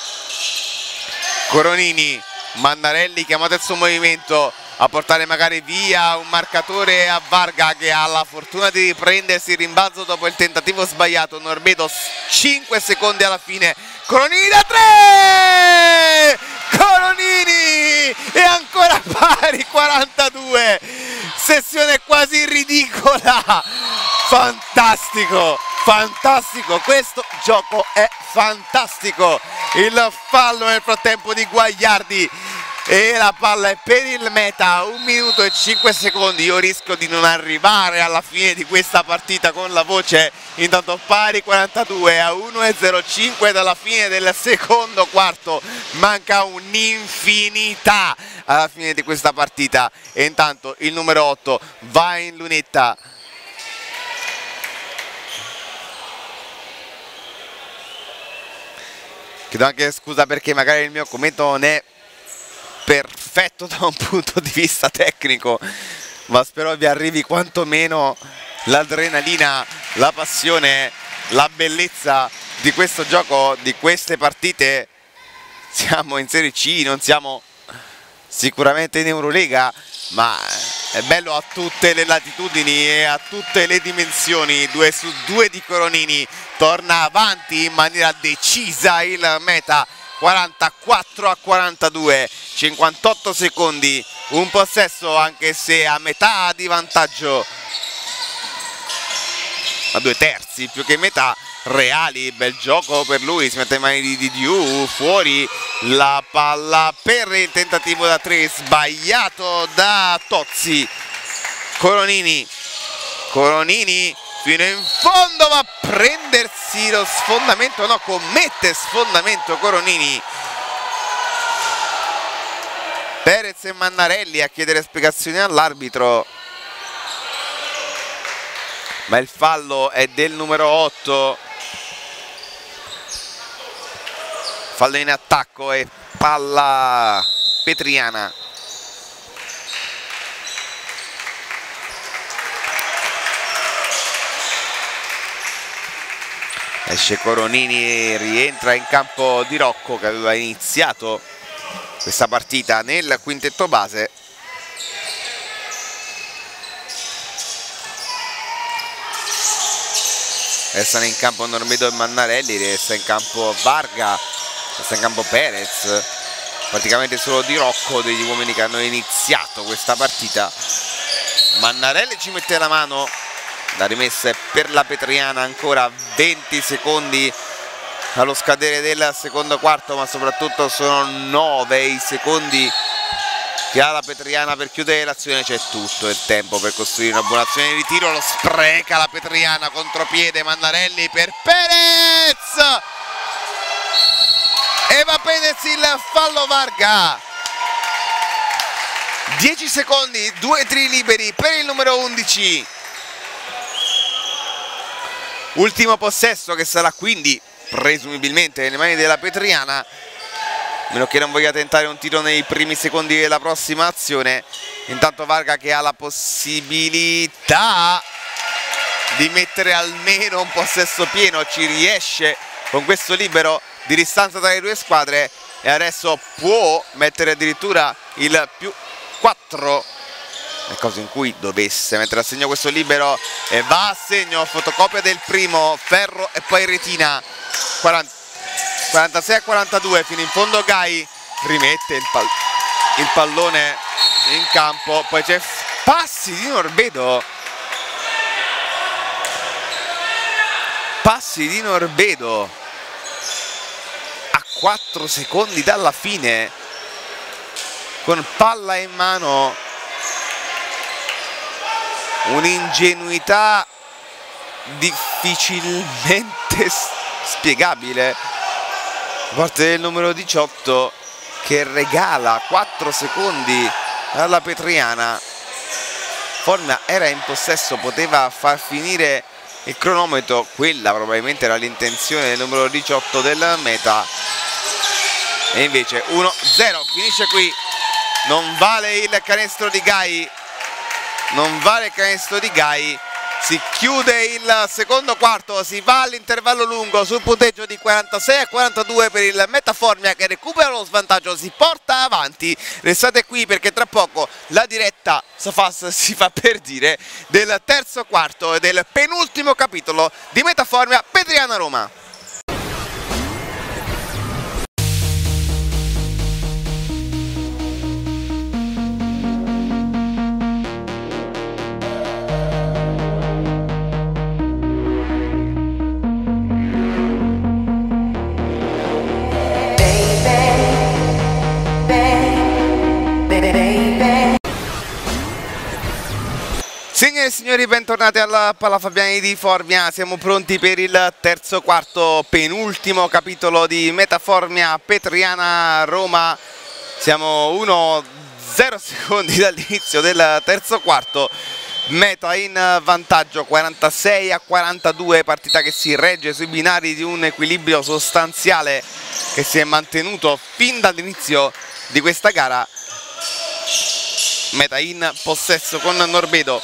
Coronini, Mannarelli chiamato il suo movimento a portare magari via un marcatore a Varga che ha la fortuna di riprendersi il rimbalzo dopo il tentativo sbagliato. Norbedo, cinque secondi alla fine, Coronini da tre, Coronini e ancora pari quarantadue, sessione quasi ridicola, fantastico, fantastico, questo gioco è fantastico. Il fallo nel frattempo di Guagliardi e la palla è per il meta, un minuto e cinque secondi. Io rischio di non arrivare alla fine di questa partita con la voce, intanto pari quarantadue a uno e zero cinque dalla fine del secondo quarto, manca un'infinità alla fine di questa partita e intanto il numero otto va in lunetta. Chiedo anche scusa perché magari il mio commento non è perfetto da un punto di vista tecnico, ma spero vi arrivi quantomeno l'adrenalina, la passione, la bellezza di questo gioco, di queste partite. Siamo in Serie C, non siamo sicuramente in Eurolega, ma è bello a tutte le latitudini e a tutte le dimensioni. Due su due di Coronini, torna avanti in maniera decisa il meta, quarantaquattro a quarantadue, cinquantotto secondi, un possesso anche se a metà di vantaggio, a due terzi più che metà. Reali, bel gioco per lui, si mette in mani di Didiu, fuori la palla per il tentativo da tre sbagliato da Tozzi. Coronini, Coronini fino in fondo, va a prendersi lo sfondamento, no, commette sfondamento Coronini. Perez e Mannarelli a chiedere spiegazioni all'arbitro, ma il fallo è del numero otto, fallo in attacco e palla petriana. Esce Coronini, rientra in campo Di Rocco che aveva iniziato questa partita nel quintetto base. restano in campo Normedo e Mannarelli, resta in campo Varga, resta in campo Perez, praticamente solo Di Rocco degli uomini che hanno iniziato questa partita. Mannarelli ci mette la mano, la rimessa è per la Petriana, ancora venti secondi allo scadere del secondo quarto, ma soprattutto sono nove i secondi che ha la Petriana per chiudere l'azione. C'è tutto il tempo per costruire una buona azione di tiro, lo spreca la Petriana, contropiede Mannarelli per Perez e va Perez, il fallo Varga. dieci secondi, due tiri liberi per il numero undici. Ultimo possesso che sarà quindi presumibilmente nelle mani della Petriana, a meno che non voglia tentare un tiro nei primi secondi della prossima azione. Intanto Varga che ha la possibilità di mettere almeno un possesso pieno, ci riesce con questo libero di distanza tra le due squadre e adesso può mettere addirittura il più quattro, nel caso in cui dovesse mettere a segno questo libero, e va a segno, fotocopia del primo, Ferro e poi Retina. quarantasei a quarantadue fino in fondo. Gai rimette il, pal il pallone in campo, poi c'è passi di Norbedo, passi di Norbedo a quattro secondi dalla fine, con palla in mano, un'ingenuità difficilmente spiegabile da parte del numero diciotto, che regala quattro secondi alla Petriana. Formia era in possesso, poteva far finire il cronometro, quella probabilmente era l'intenzione del numero diciotto del meta, e invece uno zero, finisce qui. Non vale il canestro di Gai, non vale il canestro di Gai. Si chiude il secondo quarto, si va all'intervallo lungo sul punteggio di quarantasei a quarantadue per il Meta Formia, che recupera lo svantaggio, si porta avanti. Restate qui perché tra poco la diretta si fa per dire del terzo quarto e del penultimo capitolo di Meta Formia Petriana Roma. Signore e signori, bentornati alla Palla Fabiani di Formia. Siamo pronti per il terzo quarto, penultimo capitolo di Meta Formia Petriana Roma. Siamo uno zero secondi dall'inizio del terzo quarto. Meta in vantaggio quarantasei a quarantadue, partita che si regge sui binari di un equilibrio sostanziale che si è mantenuto fin dall'inizio di questa gara. Meta in possesso con Norbedo.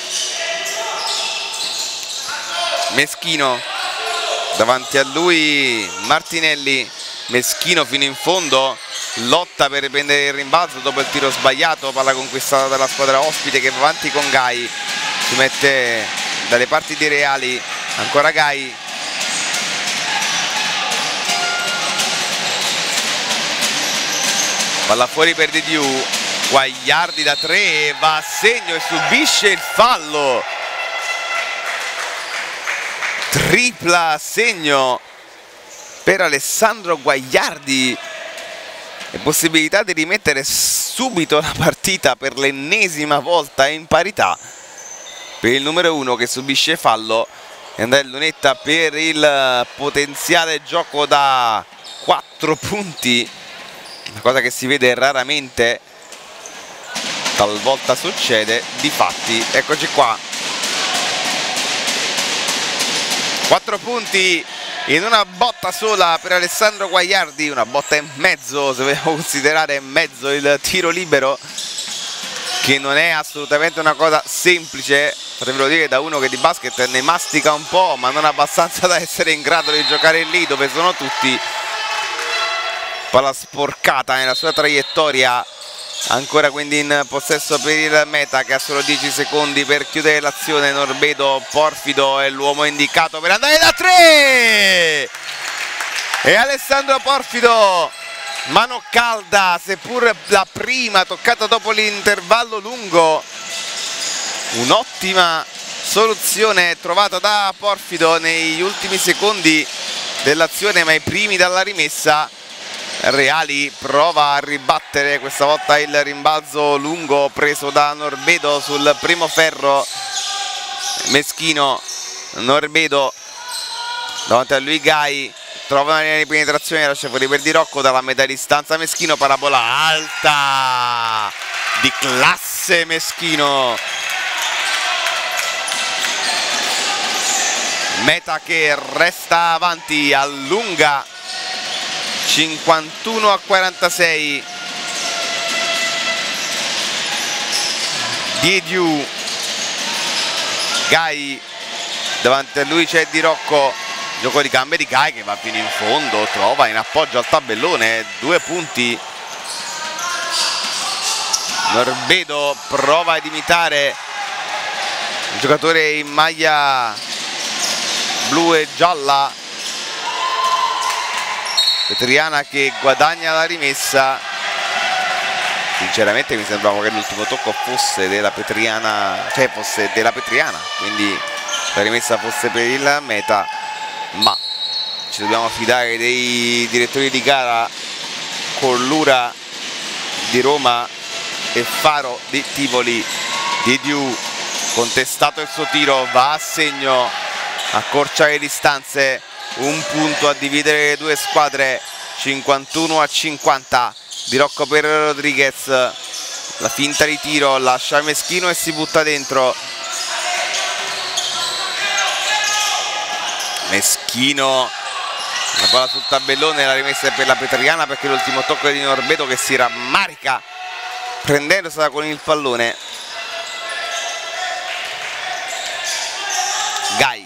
Meschino, davanti a lui Martinelli. Meschino fino in fondo, lotta per prendere il rimbalzo dopo il tiro sbagliato, palla conquistata dalla squadra ospite che va avanti con Gai, si mette dalle parti dei Reali, ancora Gai, palla fuori per Didiu, Guagliardi da tre, va a segno e subisce il fallo. Tripla segno per Alessandro Guagliardi e possibilità di rimettere subito la partita per l'ennesima volta in parità per il numero uno che subisce fallo, e Andrea Lunetta per il potenziale gioco da quattro punti, una cosa che si vede raramente, talvolta succede. Difatti eccoci qua, quattro punti in una botta sola per Alessandro Guagliardi, una botta e mezzo se vogliamo considerare mezzo il tiro libero, che non è assolutamente una cosa semplice, fatemelo dire da uno che di basket ne mastica un po', ma non abbastanza da essere in grado di giocare lì dove sono tutti. Palla sporcata nella sua traiettoria Ancora quindi in possesso per il Meta, che ha solo dieci secondi per chiudere l'azione. Norbedo, Porfido è l'uomo indicato per andare da tre, e Alessandro Porfido, mano calda, seppur la prima toccata dopo l'intervallo lungo. Un'ottima soluzione trovata da Porfido negli ultimi secondi dell'azione, ma i primi dalla rimessa. Reali prova a ribattere questa volta il rimbalzo lungo preso da Norbedo sul primo ferro. Meschino, Norbedo, davanti a lui Gai, trova una linea di penetrazione, lascia fuori per Di Rocco dalla metà distanza. Meschino, parabola alta di classe Meschino. Meta che resta avanti, allunga cinquantuno a quarantasei. Diediu, Gai, davanti a lui c'è Di Rocco, gioco di gambe di Gai che va fino in fondo, trova in appoggio al tabellone due punti. Norbedo prova ad imitare il giocatore in maglia blu e gialla, Petriana che guadagna la rimessa. Sinceramente mi sembrava che l'ultimo tocco fosse della Petriana, cioè fosse della Petriana, quindi la rimessa fosse per il Meta, ma ci dobbiamo fidare dei direttori di gara Collura di Roma e Faro di Tivoli. Diediu, contestato il suo tiro, va a segno, accorcia le distanze, un punto a dividere le due squadre, cinquantuno a cinquanta. Di Rocco per Rodriguez, la finta di tiro, lascia Meschino e si butta dentro. Meschino, la palla sul tabellone, la rimessa è per la Petriana perché l'ultimo tocco è di Norbedo che si rammarica prendendosela con il pallone. Gai,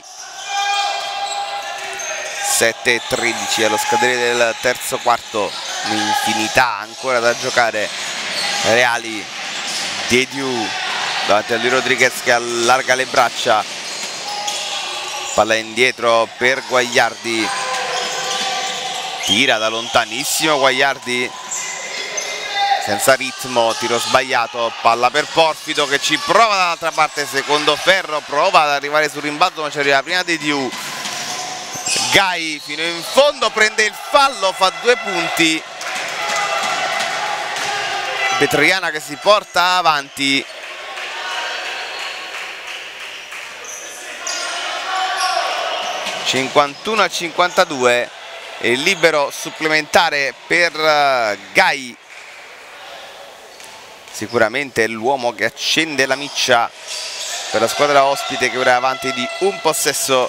sette e tredici allo scadere del terzo quarto, un'infinità ancora da giocare. Reali, Diediu, davanti a lui Rodriguez che allarga le braccia, palla indietro per Guagliardi, tira da lontanissimo Guagliardi, senza ritmo, tiro sbagliato, palla per Porfido che ci prova dall'altra parte, secondo ferro, prova ad arrivare sul rimbalzo ma ci arriva prima Diediu. Gai fino in fondo, prende il fallo, fa due punti. Petriana che si porta avanti. cinquantuno a cinquantadue, e il libero supplementare per Gai. Sicuramente l'uomo che accende la miccia per la squadra ospite, che ora è avanti di un possesso.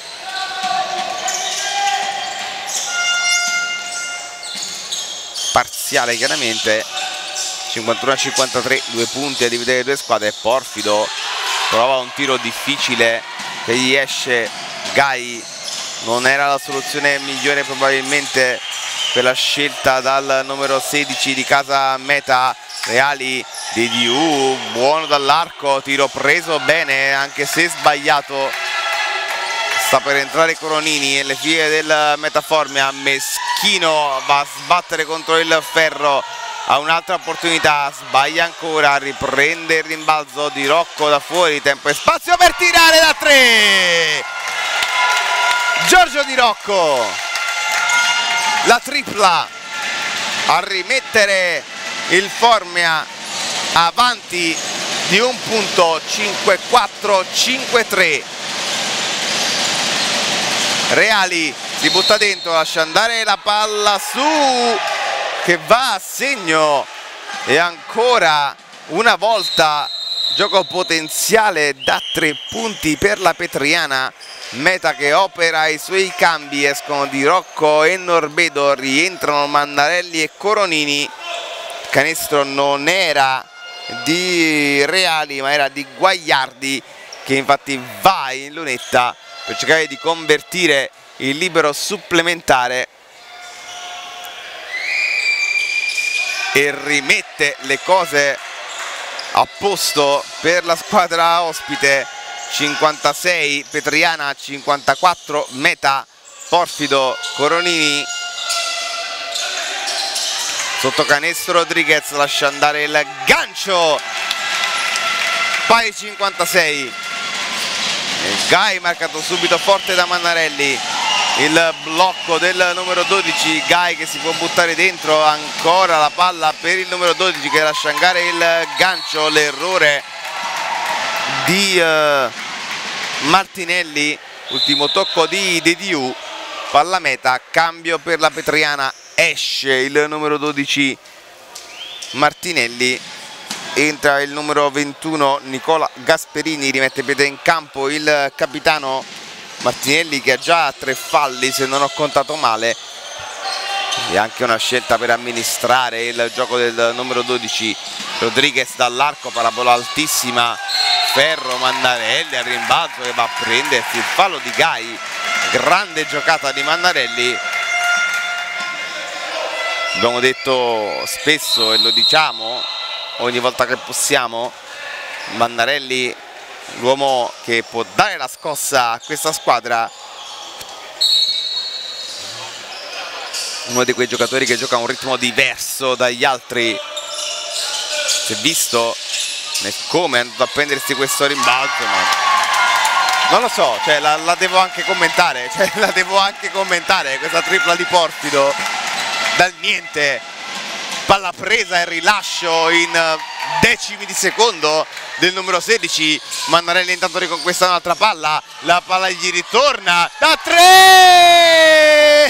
Parziale chiaramente, cinquantuno a cinquantatré, due punti a dividere le due squadre. Porfido prova un tiro difficile che gli esce. Gai, non era la soluzione migliore probabilmente quella scelta dal numero sedici di casa Meta. Reali, Diediu, buono dall'arco, tiro preso bene anche se sbagliato. Sta per entrare Coronini nelle file del Metaformia. Meschino va a sbattere contro il ferro, ha un'altra opportunità, sbaglia ancora, riprende il rimbalzo. Di Rocco da fuori, tempo e spazio per tirare da tre. Giorgio Di Rocco, la tripla a rimettere il Formia avanti di un punto, cinque quattro cinque tre. Reali si butta dentro, lascia andare la palla su, che va a segno, e ancora una volta gioco potenziale da tre punti per la Petriana. Meta che opera i suoi cambi, escono Di Rocco e Norbedo, rientrano Mandarelli e Coronini. Canestro non era di Reali ma era di Guagliardi, che infatti va in lunetta per cercare di convertire il libero supplementare. e rimette le cose a posto per la squadra ospite. Cinquantasei Petriana, cinquantaquattro Meta. Porfido, Coronini, sotto canestro Rodriguez, lascia andare il gancio, pari cinquantasei. Gai marcato subito forte da Mannarelli, il blocco del numero dodici, Gai che si può buttare dentro, ancora la palla per il numero dodici che lascia andare il gancio, l'errore di uh, Martinelli, ultimo tocco di De Diu, palla Meta, cambio per la Petriana, esce il numero dodici Martinelli, entra il numero ventuno Nicola Gasperini, rimette piede in campo il capitano Martinelli che ha già tre falli se non ho contato male, e anche una scelta per amministrare il gioco del numero dodici Rodriguez dall'arco, parabola altissima, ferro, Mannarelli al rimbalzo che va a prendersi il fallo di Gai, grande giocata di Mannarelli. Abbiamo detto spesso e lo diciamo ogni volta che possiamo, Mannarelli l'uomo che può dare la scossa a questa squadra, uno di quei giocatori che gioca a un ritmo diverso dagli altri. Si è visto nel come è andato a prendersi questo rimbalzo, ma non lo so, cioè la, la devo anche commentare, cioè la devo anche commentare questa tripla di Porfido dal niente, palla presa e rilascio in decimi di secondo del numero sedici. Mannarelli intanto riconquista un'altra palla, la palla gli ritorna da tre.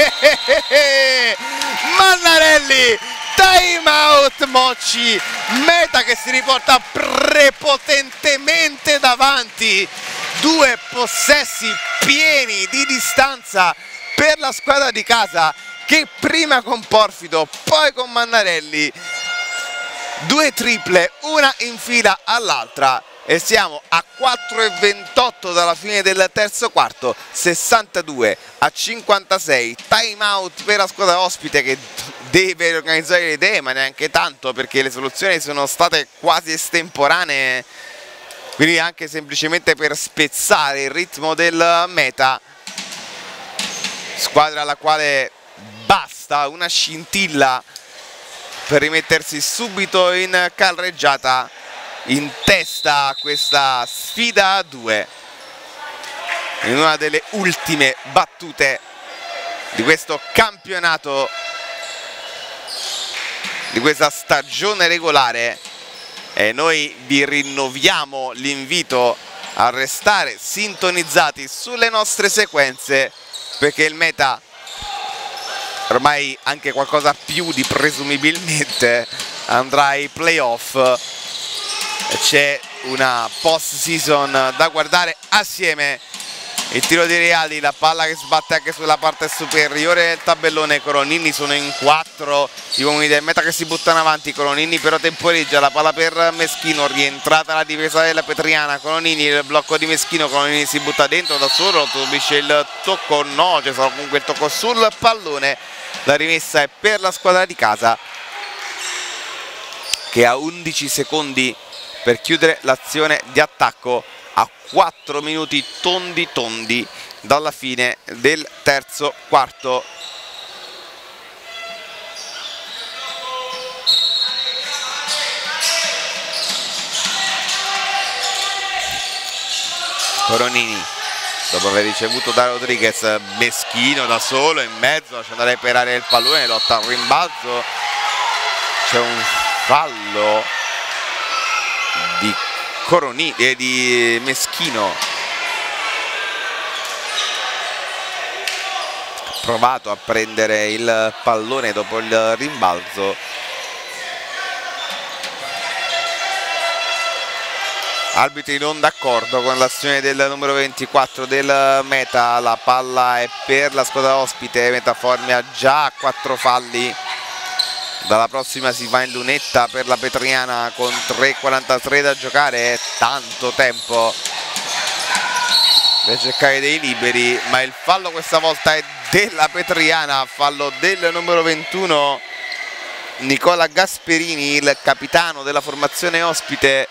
Mannarelli, time out Mocci, Meta che si riporta prepotentemente davanti, due possessi pieni di distanza per la squadra di casa che prima con Porfido, poi con Mannarelli, due triple, una in fila all'altra, e siamo a quattro e ventotto dalla fine del terzo quarto, sessantadue a cinquantasei, time out per la squadra ospite che deve riorganizzare le idee, ma neanche tanto perché le soluzioni sono state quasi estemporanee, quindi anche semplicemente per spezzare il ritmo del Meta, squadra alla quale basta una scintilla per rimettersi subito in carreggiata, in testa a questa sfida a due, in una delle ultime battute di questo campionato, di questa stagione regolare. E noi vi rinnoviamo l'invito a restare sintonizzati sulle nostre sequenze, perché il Meta ormai anche qualcosa più di presumibilmente andrà ai playoff, c'è una post season da guardare assieme. Il tiro di Reali, la palla che sbatte anche sulla parte superiore del tabellone, Coronini sono in quattro, gli uomini del Meta che si buttano avanti, Coronini però temporeggia, la palla per Meschino, rientrata la difesa della Petriana, Coronini, il blocco di Meschino, Coronini si butta dentro da solo, subisce il tocco, no, c'è stato comunque il tocco sul pallone, la rimessa è per la squadra di casa che ha undici secondi per chiudere l'azione di attacco a quattro minuti tondi tondi dalla fine del terzo quarto. Coronini, dopo aver ricevuto da Rodriguez, Meschino da solo in mezzo, lascia andare per aria il pallone, lotta al rimbalzo, c'è un fallo di Coronini e eh, di Meschino, ha provato a prendere il pallone dopo il rimbalzo. Arbitri non d'accordo con l'azione del numero ventiquattro del Meta, la palla è per la squadra ospite, Meta Formia già quattro falli. Dalla prossima si va in lunetta per la Petriana con tre e quarantatré da giocare, è tanto tempo per cercare dei liberi, ma il fallo questa volta è della Petriana, fallo del numero ventuno Nicola Gasperini, il capitano della formazione ospite.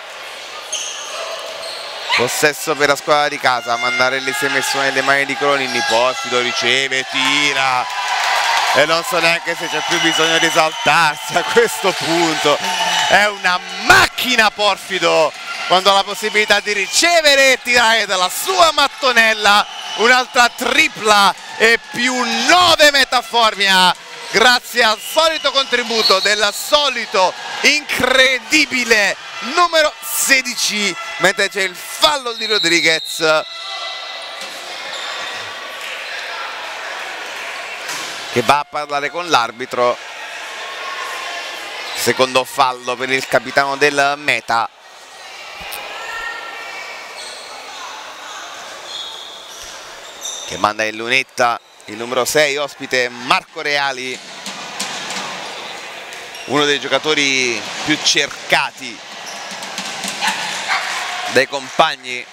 Possesso per la squadra di casa, Mannarelli si è messo nelle mani di Coronini, Porfido riceve, tira e non so neanche se c'è più bisogno di esaltarsi a questo punto. È una macchina Porfido quando ha la possibilità di ricevere e tirare dalla sua mattonella. Un'altra tripla e più nove meta Formia, grazie al solito contributo del solito incredibile numero sedici, mentre c'è il fallo di Rodriguez che va a parlare con l'arbitro. Secondo fallo per il capitano del Meta. Che manda in lunetta il numero sei ospite Marco Reali, uno dei giocatori più cercati dai compagni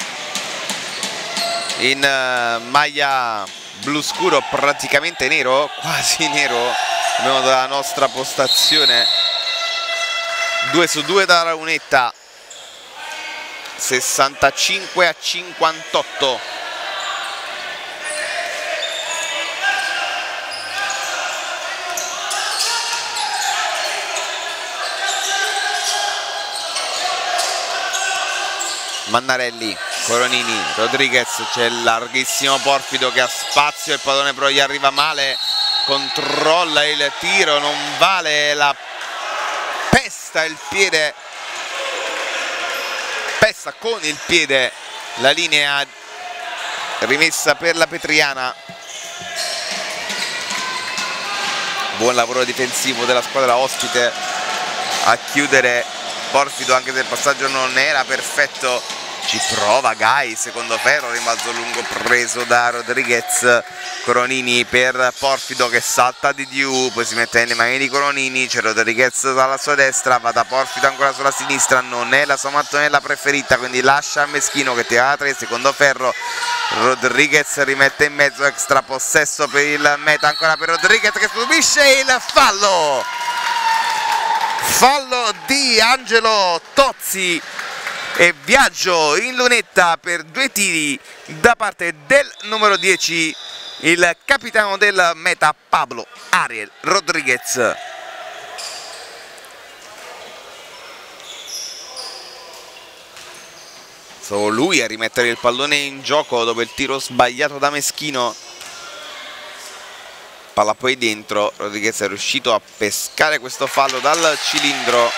in uh, maglia blu scuro, praticamente nero, quasi nero, almeno dalla nostra postazione. Due su due dalla lunetta, sessantacinque a cinquantotto. Mannarelli, Coronini, Rodriguez, c'è il larghissimo Porfido che ha spazio, il pallone però gli arriva male, controlla il tiro, non vale, la pesta il piede, pesta con il piede la linea rimessa per la Petriana. Buon lavoro difensivo della squadra ospite a chiudere Porfido, anche se il passaggio non era perfetto. Ci prova Gai, secondo ferro, rimbalzo lungo preso da Rodriguez. Coronini per Porfido che salta di Diu, poi si mette nelle mani di Coronini, c'è Rodriguez dalla sua destra, va da Porfido ancora sulla sinistra, non è la sua mattonella preferita, quindi lascia a Meschino che tira da tre, secondo ferro. Rodriguez rimette in mezzo, extra possesso per il Meta, ancora per Rodriguez che subisce il fallo. Fallo di Angelo Tozzi e viaggio in lunetta per due tiri da parte del numero dieci, il capitano del Meta Pablo Ariel Rodriguez. Solo lui a rimettere il pallone in gioco dopo il tiro sbagliato da Meschino. Palla poi dentro, Rodriguez è riuscito a pescare questo fallo dal cilindro.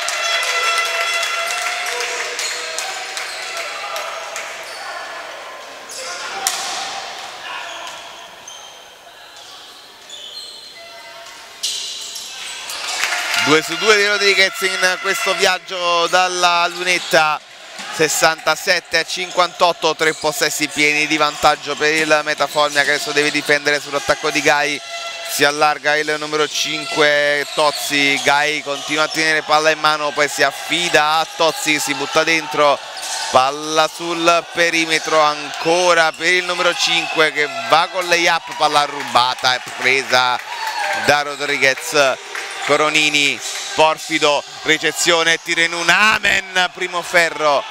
due su due di Rodriguez in questo viaggio dalla lunetta, sessantasette a cinquantotto, tre possessi pieni di vantaggio per il Meta Formia che adesso deve difendere sull'attacco di Gai. Si allarga il numero cinque Tozzi, Gai continua a tenere palla in mano, poi si affida a Tozzi, si butta dentro, palla sul perimetro ancora per il numero cinque che va con layup, palla rubata e presa da Rodriguez. Coronini, Porfido, ricezione, tiro in un amen, primo ferro.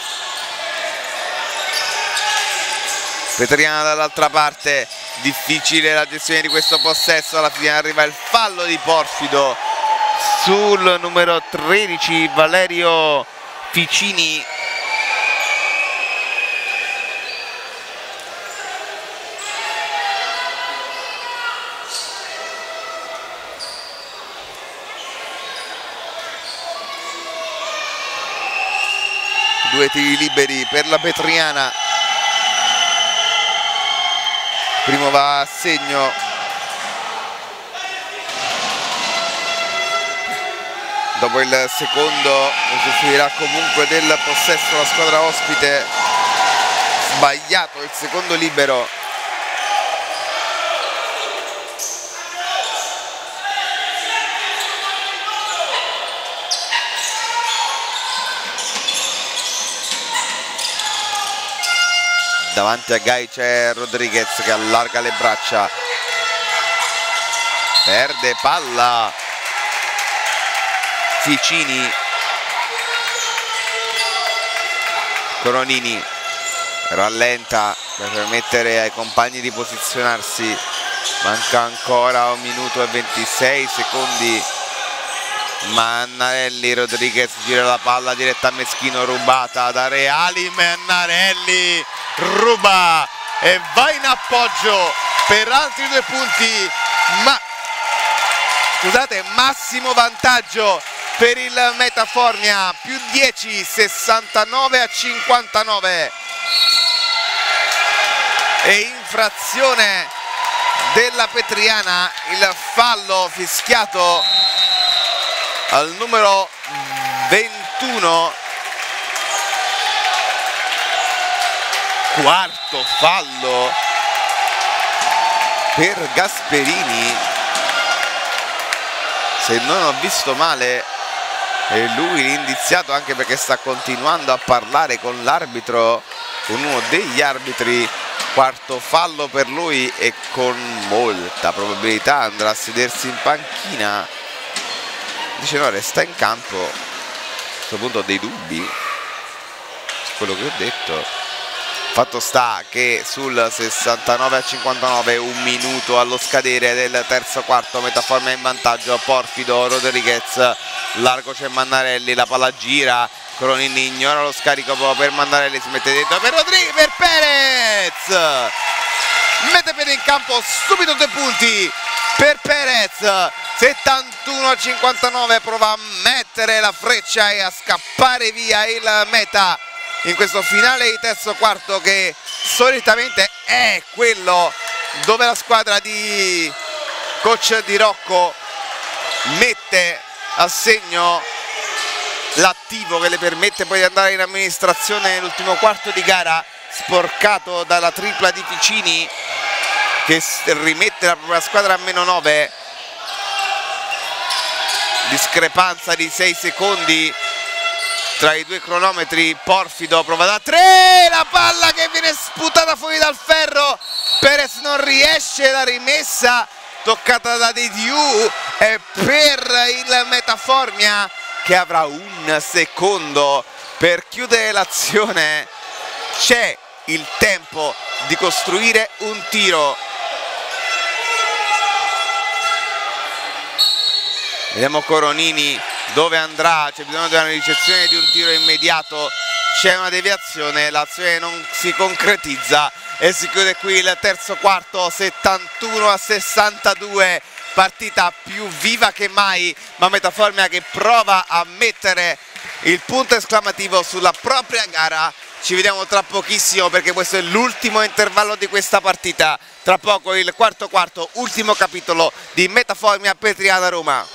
Petriana dall'altra parte, difficile la gestione di questo possesso, alla fine arriva il fallo di Porfido sul numero tredici Valerio Ficini. Due tiri liberi per la Petriana. Primo va a segno. Dopo il secondo usufruirà comunque del possesso la squadra ospite. Sbagliato il secondo libero. Davanti a Gai c'è Rodriguez che allarga le braccia, perde palla Ficini. Coronini rallenta per permettere ai compagni di posizionarsi. Manca ancora un minuto e ventisei secondi. Mannarelli, Rodriguez gira la palla diretta a Meschino, rubata da Reali. Mannarelli ruba e va in appoggio per altri due punti, ma scusate, massimo vantaggio per il Metaformia, più dieci, sessantanove a cinquantanove. E infrazione della Petriana, il fallo fischiato al numero ventuno, quarto fallo per Gasperini. Se non ho visto male è lui l'indiziato, anche perché sta continuando a parlare con l'arbitro, con uno degli arbitri. Quarto fallo per lui e con molta probabilità andrà a sedersi in panchina. Dice no, resta in campo. A questo punto ho dei dubbi su quello che ho detto. Fatto sta che sul sessantanove a cinquantanove, un minuto allo scadere del terzo quarto, Metaformia in vantaggio. Porfido, Rodriguez, largo c'è Mannarelli, la palla gira, Coronini ignora lo scarico per Mannarelli, si mette dentro per Rodriguez, per Perez, mette Perez in campo, subito due punti per Perez. Settantuno a cinquantanove, prova a mettere la freccia e a scappare via il Meta in questo finale di terzo quarto, che solitamente è quello dove la squadra di coach Di Rocco mette a segno l'attivo che le permette poi di andare in amministrazione nell'ultimo quarto di gara, sporcato dalla tripla di Ficini che rimette la propria squadra a meno nove. Discrepanza di sei secondi tra i due cronometri. Porfido prova da tre, la palla che viene sputata fuori dal ferro. Perez non riesce, la rimessa toccata da De Diu e per il Metaformia, che avrà un secondo per chiudere l'azione. C'è il tempo di costruire un tiro. Vediamo Coronini dove andrà, c'è bisogno di una ricezione di un tiro immediato, c'è una deviazione, l'azione non si concretizza e si chiude qui il terzo quarto. Settantuno a sessantadue, partita più viva che mai, ma Metaformia che prova a mettere il punto esclamativo sulla propria gara. Ci vediamo tra pochissimo, perché questo è l'ultimo intervallo di questa partita. Tra poco il quarto quarto, ultimo capitolo di Metaformia Petriana Roma.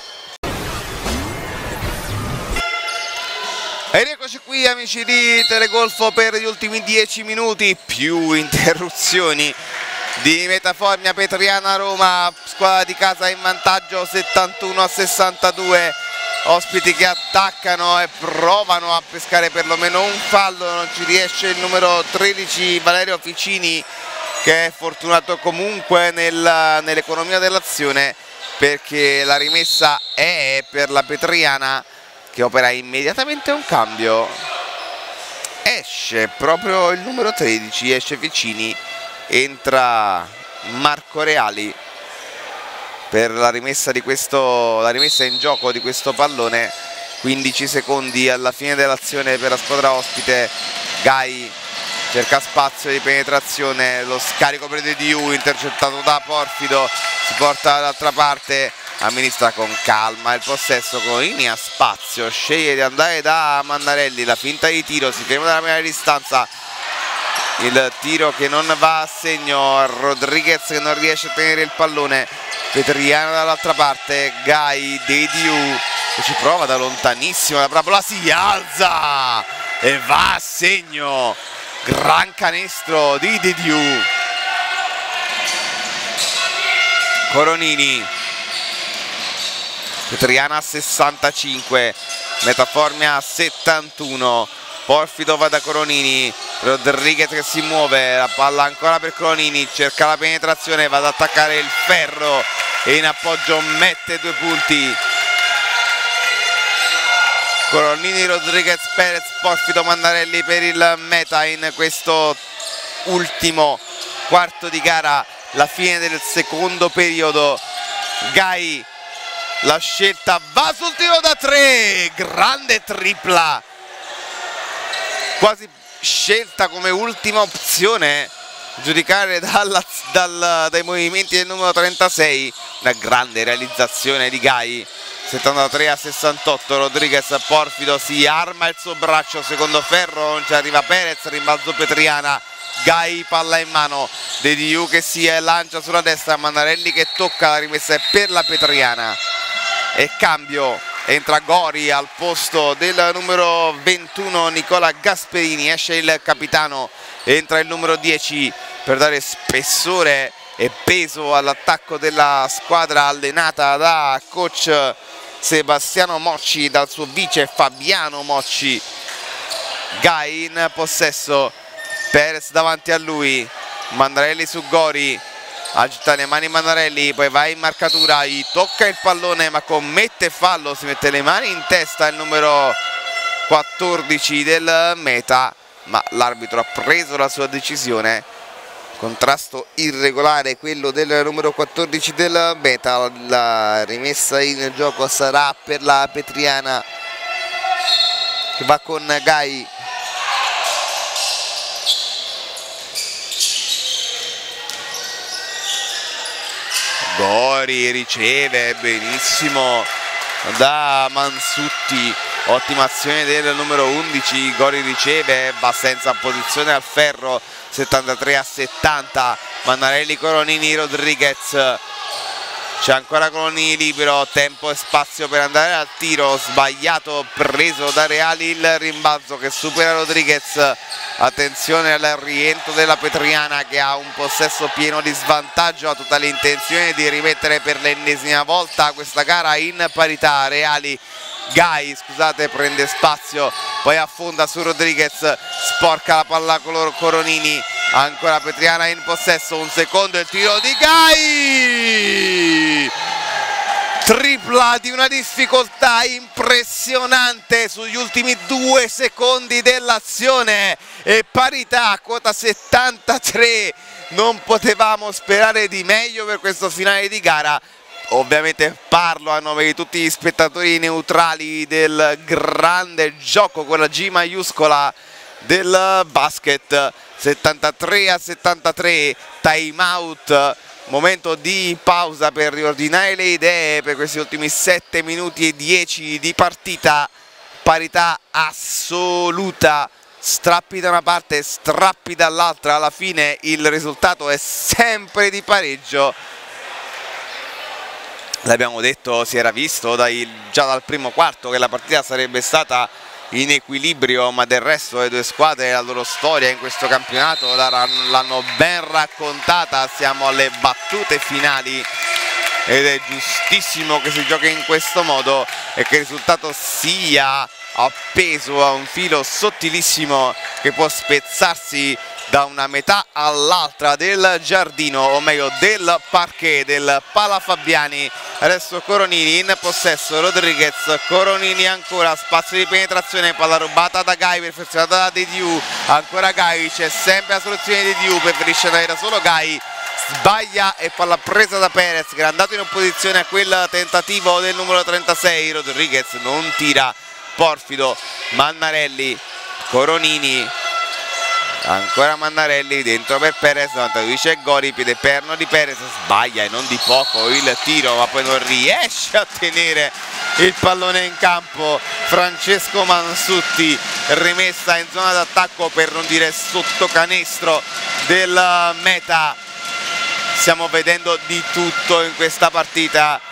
Ed eccoci qui amici di Telegolfo per gli ultimi dieci minuti, più interruzioni di Metaformia Petriana Roma, squadra di casa in vantaggio settantuno a sessantadue, ospiti che attaccano e provano a pescare perlomeno un fallo, non ci riesce il numero tredici Valerio Ficini, che è fortunato comunque nel, nell'economia dell'azione, perché la rimessa è per la Petriana, che opera immediatamente un cambio. Esce proprio il numero tredici, esce Ficini, entra Marco Reali per la rimessa, di questo, la rimessa in gioco di questo pallone. Quindici secondi alla fine dell'azione per la squadra ospite. Gai cerca spazio di penetrazione, lo scarico per De Diu, intercettato da Porfido, si porta dall'altra parte, amministra con calma il possesso. Coronini ha spazio, sceglie di andare da Mannarelli, la finta di tiro, si ferma dalla media distanza, il tiro che non va a segno. Rodriguez che non riesce a tenere il pallone, Petriana dall'altra parte, Gai, De Diu che ci prova da lontanissimo, la parabola si alza e va a segno. Gran canestro di De Diu. Coronini, Petriana a sessantacinque, Metaformia a settantuno. Porfido va da Coronini, Rodriguez che si muove, la palla ancora per Coronini, cerca la penetrazione, va ad attaccare il ferro e in appoggio mette due punti. Coronini, Rodriguez, Perez, Porfido, Mannarelli per il meta in questo ultimo quarto di gara, la fine del secondo periodo. Gai, la scelta va sul tiro da tre, grande tripla, quasi scelta come ultima opzione, giudicare dalla, dal, dai movimenti del numero trentasei. Una grande realizzazione di Gai. Settantatré a sessantotto, Rodriguez, Porfido si arma il suo braccio, secondo ferro, non ci arriva Perez, rimbalzo Petriana. Gai, palla in mano, De Diu che si lancia sulla destra, Mannarelli che tocca, la rimessa è per la Petriana e cambio, entra Gori al posto del numero ventuno Nicola Gasperini, esce il capitano, entra il numero dieci per dare spessore e peso all'attacco della squadra allenata da coach Sebastiano Mocci, dal suo vice Fabiano Mocci. Gai in possesso, Perez davanti a lui, Mannarelli su Gori, agita le mani Mannarelli, poi va in marcatura, gli tocca il pallone ma commette fallo, si mette le mani in testa il numero quattordici del meta, ma l'arbitro ha preso la sua decisione. Contrasto irregolare quello del numero quattordici del meta, la rimessa in gioco sarà per la Petriana che va con Gai. Gori riceve benissimo da Mansutti, ottima azione del numero undici, Gori riceve, va senza posizione al ferro, settantatré a settanta, Mannarelli, Coronini, Rodriguez, c'è ancora Coronini libero, tempo e spazio per andare al tiro, sbagliato, preso da Reali il rimbalzo che supera Rodriguez. Attenzione al rientro della Petriana che ha un possesso pieno di svantaggio, ha tutta l'intenzione di rimettere per l'ennesima volta questa gara in parità. Reali, Gai, scusate, prende spazio, poi affonda su Rodriguez, sporca la palla con Coronini, ancora Petriana in possesso, un secondo il tiro di Gai, tripla di una difficoltà impressionante sugli ultimi due secondi dell'azione e parità, quota settantatré, non potevamo sperare di meglio per questo finale di gara. Ovviamente parlo a nome di tutti gli spettatori neutrali del grande gioco con la G maiuscola del basket. Settantatré a settantatré, time out, momento di pausa per riordinare le idee per questi ultimi sette minuti e dieci di partita. Parità assoluta, strappi da una parte, strappi dall'altra, alla fine il risultato è sempre di pareggio. L'abbiamo detto, si era visto dai, già dal primo quarto che la partita sarebbe stata in equilibrio, ma del resto le due squadre, la loro storia in questo campionato l'hanno ben raccontata, siamo alle battute finali ed è giustissimo che si giochi in questo modo e che il risultato sia appeso a un filo sottilissimo che può spezzarsi da una metà all'altra del giardino, o meglio del parquet del Pala Fabiani. Adesso Coronini in possesso, Rodriguez, Coronini ancora, spazio di penetrazione, palla rubata da Gai, perfezionata da De Diu, ancora Gai, c'è sempre la soluzione di De Diu, preferisce andare da solo Gai, sbaglia e palla presa da Perez che era andato in opposizione a quel tentativo del numero trentasei, Rodriguez non tira, Porfido, Mannarelli, Coronini, ancora Mannarelli dentro per Perez, davanti lui c'è Gori, piede perno di Perez, sbaglia e non di poco il tiro ma poi non riesce a tenere il pallone in campo. Francesco Mansutti, rimessa in zona d'attacco per non dire sotto canestro del meta. Stiamo vedendo di tutto in questa partita,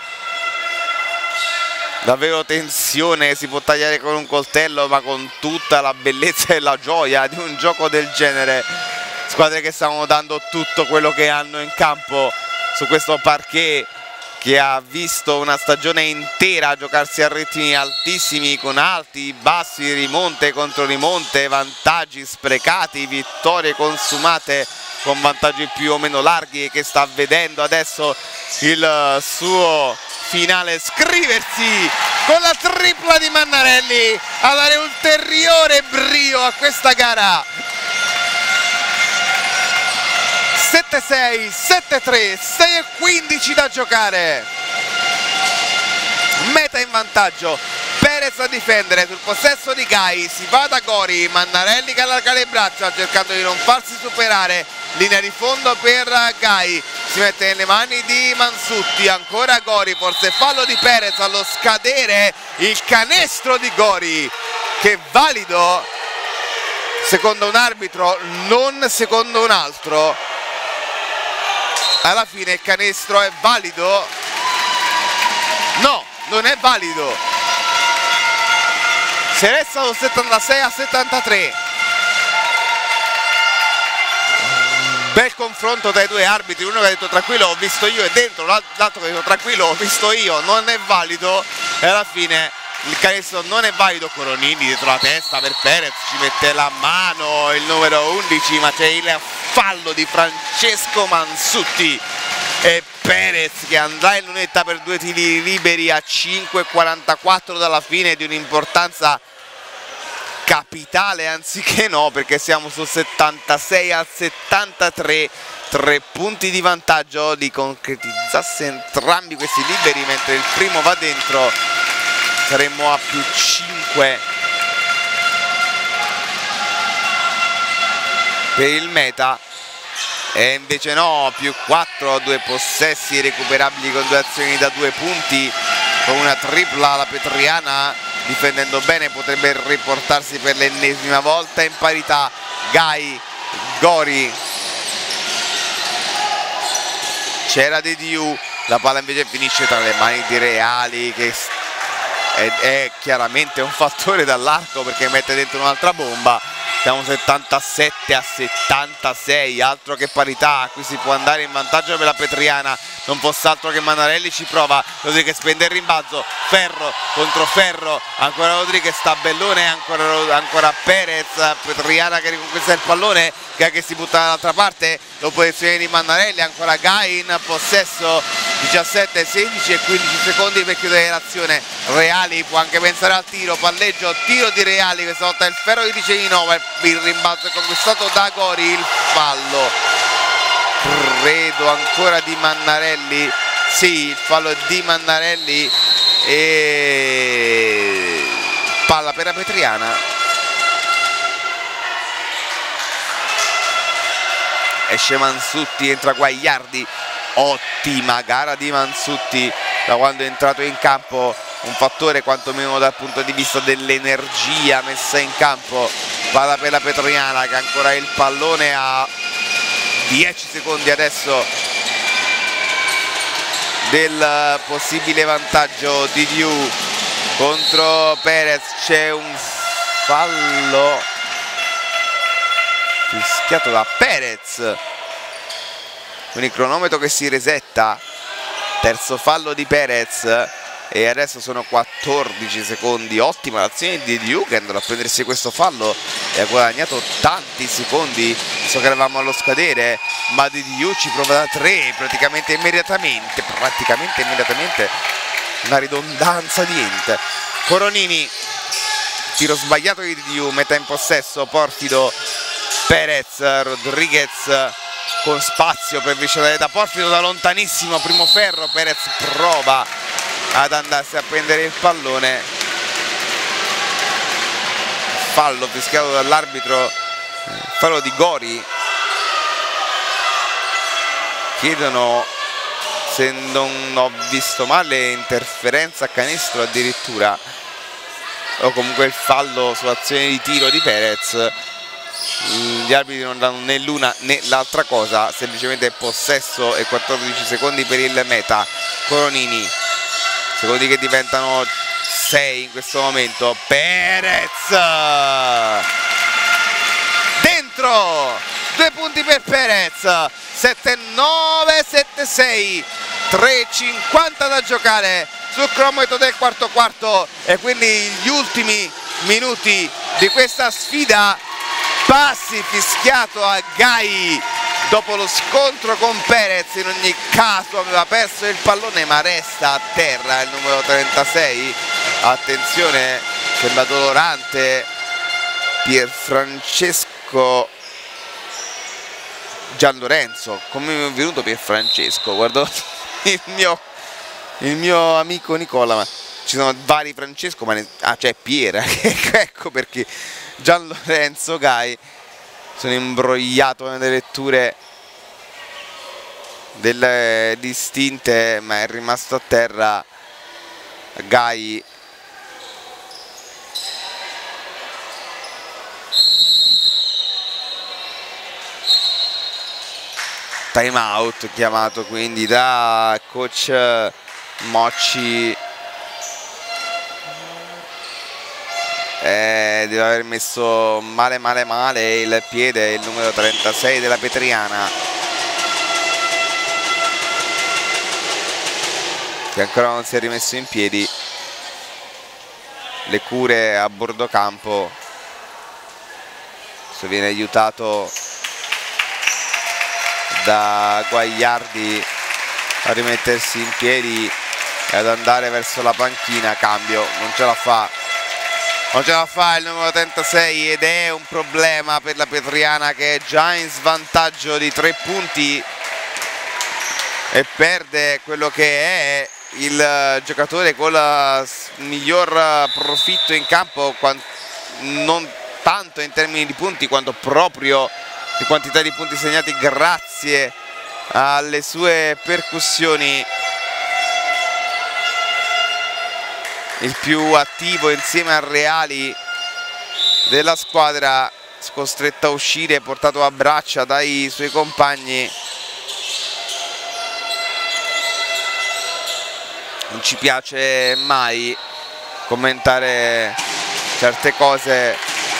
davvero tensione, si può tagliare con un coltello ma con tutta la bellezza e la gioia di un gioco del genere. Squadre che stanno dando tutto quello che hanno in campo su questo parquet che ha visto una stagione intera giocarsi a ritmi altissimi con alti, bassi, rimonte contro rimonte, vantaggi sprecati, vittorie consumate con vantaggi più o meno larghi, e che sta vedendo adesso il suo finale scriversi con la tripla di Mannarelli a dare ulteriore brio a questa gara. sette sei, sette tre, sei e quindici da giocare. Meta in vantaggio, Perez a difendere sul possesso di Gai, si va da Gori, Mannarelli che allarga le braccia cercando di non farsi superare, linea di fondo per Gai, si mette nelle mani di Mansutti, ancora Gori, forse fallo di Perez, allo scadere il canestro di Gori che è valido secondo un arbitro, non secondo un altro. Alla fine il canestro è valido? No, non è valido. Si è restato settantasei a settantatré. Bel confronto tra i due arbitri, uno che ha detto tranquillo ho visto io e dentro, l'altro che ha detto tranquillo ho visto io, non è valido, e alla fine il canestro non è valido. Coronini dietro la testa per Perez, ci mette la mano il numero undici, ma c'è il fallo di Francesco Mansutti e Perez che andrà in lunetta per due tiri liberi a cinque e quarantaquattro dalla fine, di un'importanza capitale anziché no, perché siamo sul settantasei a settantatré, tre punti di vantaggio, li concretizzasse entrambi questi liberi, mentre il primo va dentro saremmo a più cinque per il meta, e invece no, più quattro, due possessi recuperabili con due azioni da due punti, con una tripla la Petriana difendendo bene potrebbe riportarsi per l'ennesima volta in parità. Gai, Gori, c'era De Diu, la palla invece finisce tra le mani di Reali che è, è chiaramente un fattore dall'arco perché mette dentro un'altra bomba. Siamo settantasette a settantasei, altro che parità, qui si può andare in vantaggio per la Petriana, non fosse altro che Mannarelli ci prova, Rodriguez prende il rimbalzo, Ferro contro Ferro, ancora Rodriguez, tabellone, ancora, ancora Perez, Petriana che riconquista il pallone, Gai che si butta dall'altra parte, l'opposizione di Mannarelli, ancora Gai in possesso, diciassette, sedici e quindici secondi per chiudere l'azione. Reali può anche pensare al tiro, palleggio, tiro di Reali, questa volta il Ferro gli dice di no, ma il rimbalzo è conquistato da Gori, il fallo credo ancora di Mannarelli, sì, il fallo è di Mannarelli e palla per la Petriana. Esce Mansutti, entra Guagliardi, ottima gara di Mansutti da quando è entrato in campo, un fattore quantomeno dal punto di vista dell'energia messa in campo. Palla per la Petriana che ancora il pallone a dieci secondi adesso del possibile vantaggio di Diu contro Perez. C'è un fallo fischiato da Perez, quindi cronometro che si resetta, terzo fallo di Perez e adesso sono quattordici secondi. Ottima l'azione di Diu che andrà a prendersi questo fallo e ha guadagnato tanti secondi, so che eravamo allo scadere, ma di Diu ci prova da tre praticamente immediatamente, praticamente immediatamente, una ridondanza di niente. Coronini, tiro sbagliato di Diu, metta in possesso Porfido, Perez, Rodriguez con spazio per vicendare da Porfido da lontanissimo, primo ferro, Perez prova ad andarsi a prendere il pallone, fallo fischiato dall'arbitro, fallo di Gori, chiedono, se non ho visto male, interferenza a canestro addirittura, o comunque il fallo sull'azione di tiro di Perez. Gli arbitri non danno né l'una né l'altra cosa, semplicemente possesso e quattordici secondi per il meta. Coronini, secondi che diventano sei in questo momento. Perez dentro, due punti per Perez, sette nove sette sei, tre e cinquanta da giocare sul cronometro del quarto quarto e quindi gli ultimi minuti di questa sfida. Passi fischiato a Gai dopo lo scontro con Perez, in ogni caso aveva perso il pallone ma resta a terra il numero trentasei. Attenzione, sembra dolorante Pierfrancesco Gianlorenzo. Come mi è venuto Pierfrancesco? Guardo il mio, il mio amico Nicola, ma ci sono vari Francesco, ma ne, ah, c'è Piera. Ecco perché Gianlorenzo Gai. Sono imbrogliato nelle letture delle distinte, ma è rimasto a terra Gai. Time out chiamato quindi da coach Mocci. Eh, deve aver messo male male male il piede il numero trentasei della Petriana, che ancora non si è rimesso in piedi. Le cure a bordo campo. Se viene aiutato da Guagliardi a rimettersi in piedi e ad andare verso la panchina. Cambio, non ce la fa. Non ce la fa il numero trentasei ed è un problema per la Petriana, che è già in svantaggio di tre punti e perde quello che è il giocatore con il miglior profitto in campo, non tanto in termini di punti quanto proprio di quantità di punti segnati grazie alle sue percussioni. Il più attivo insieme a Reali della squadra, costretto a uscire, portato a braccia dai suoi compagni. Non ci piace mai commentare certe cose.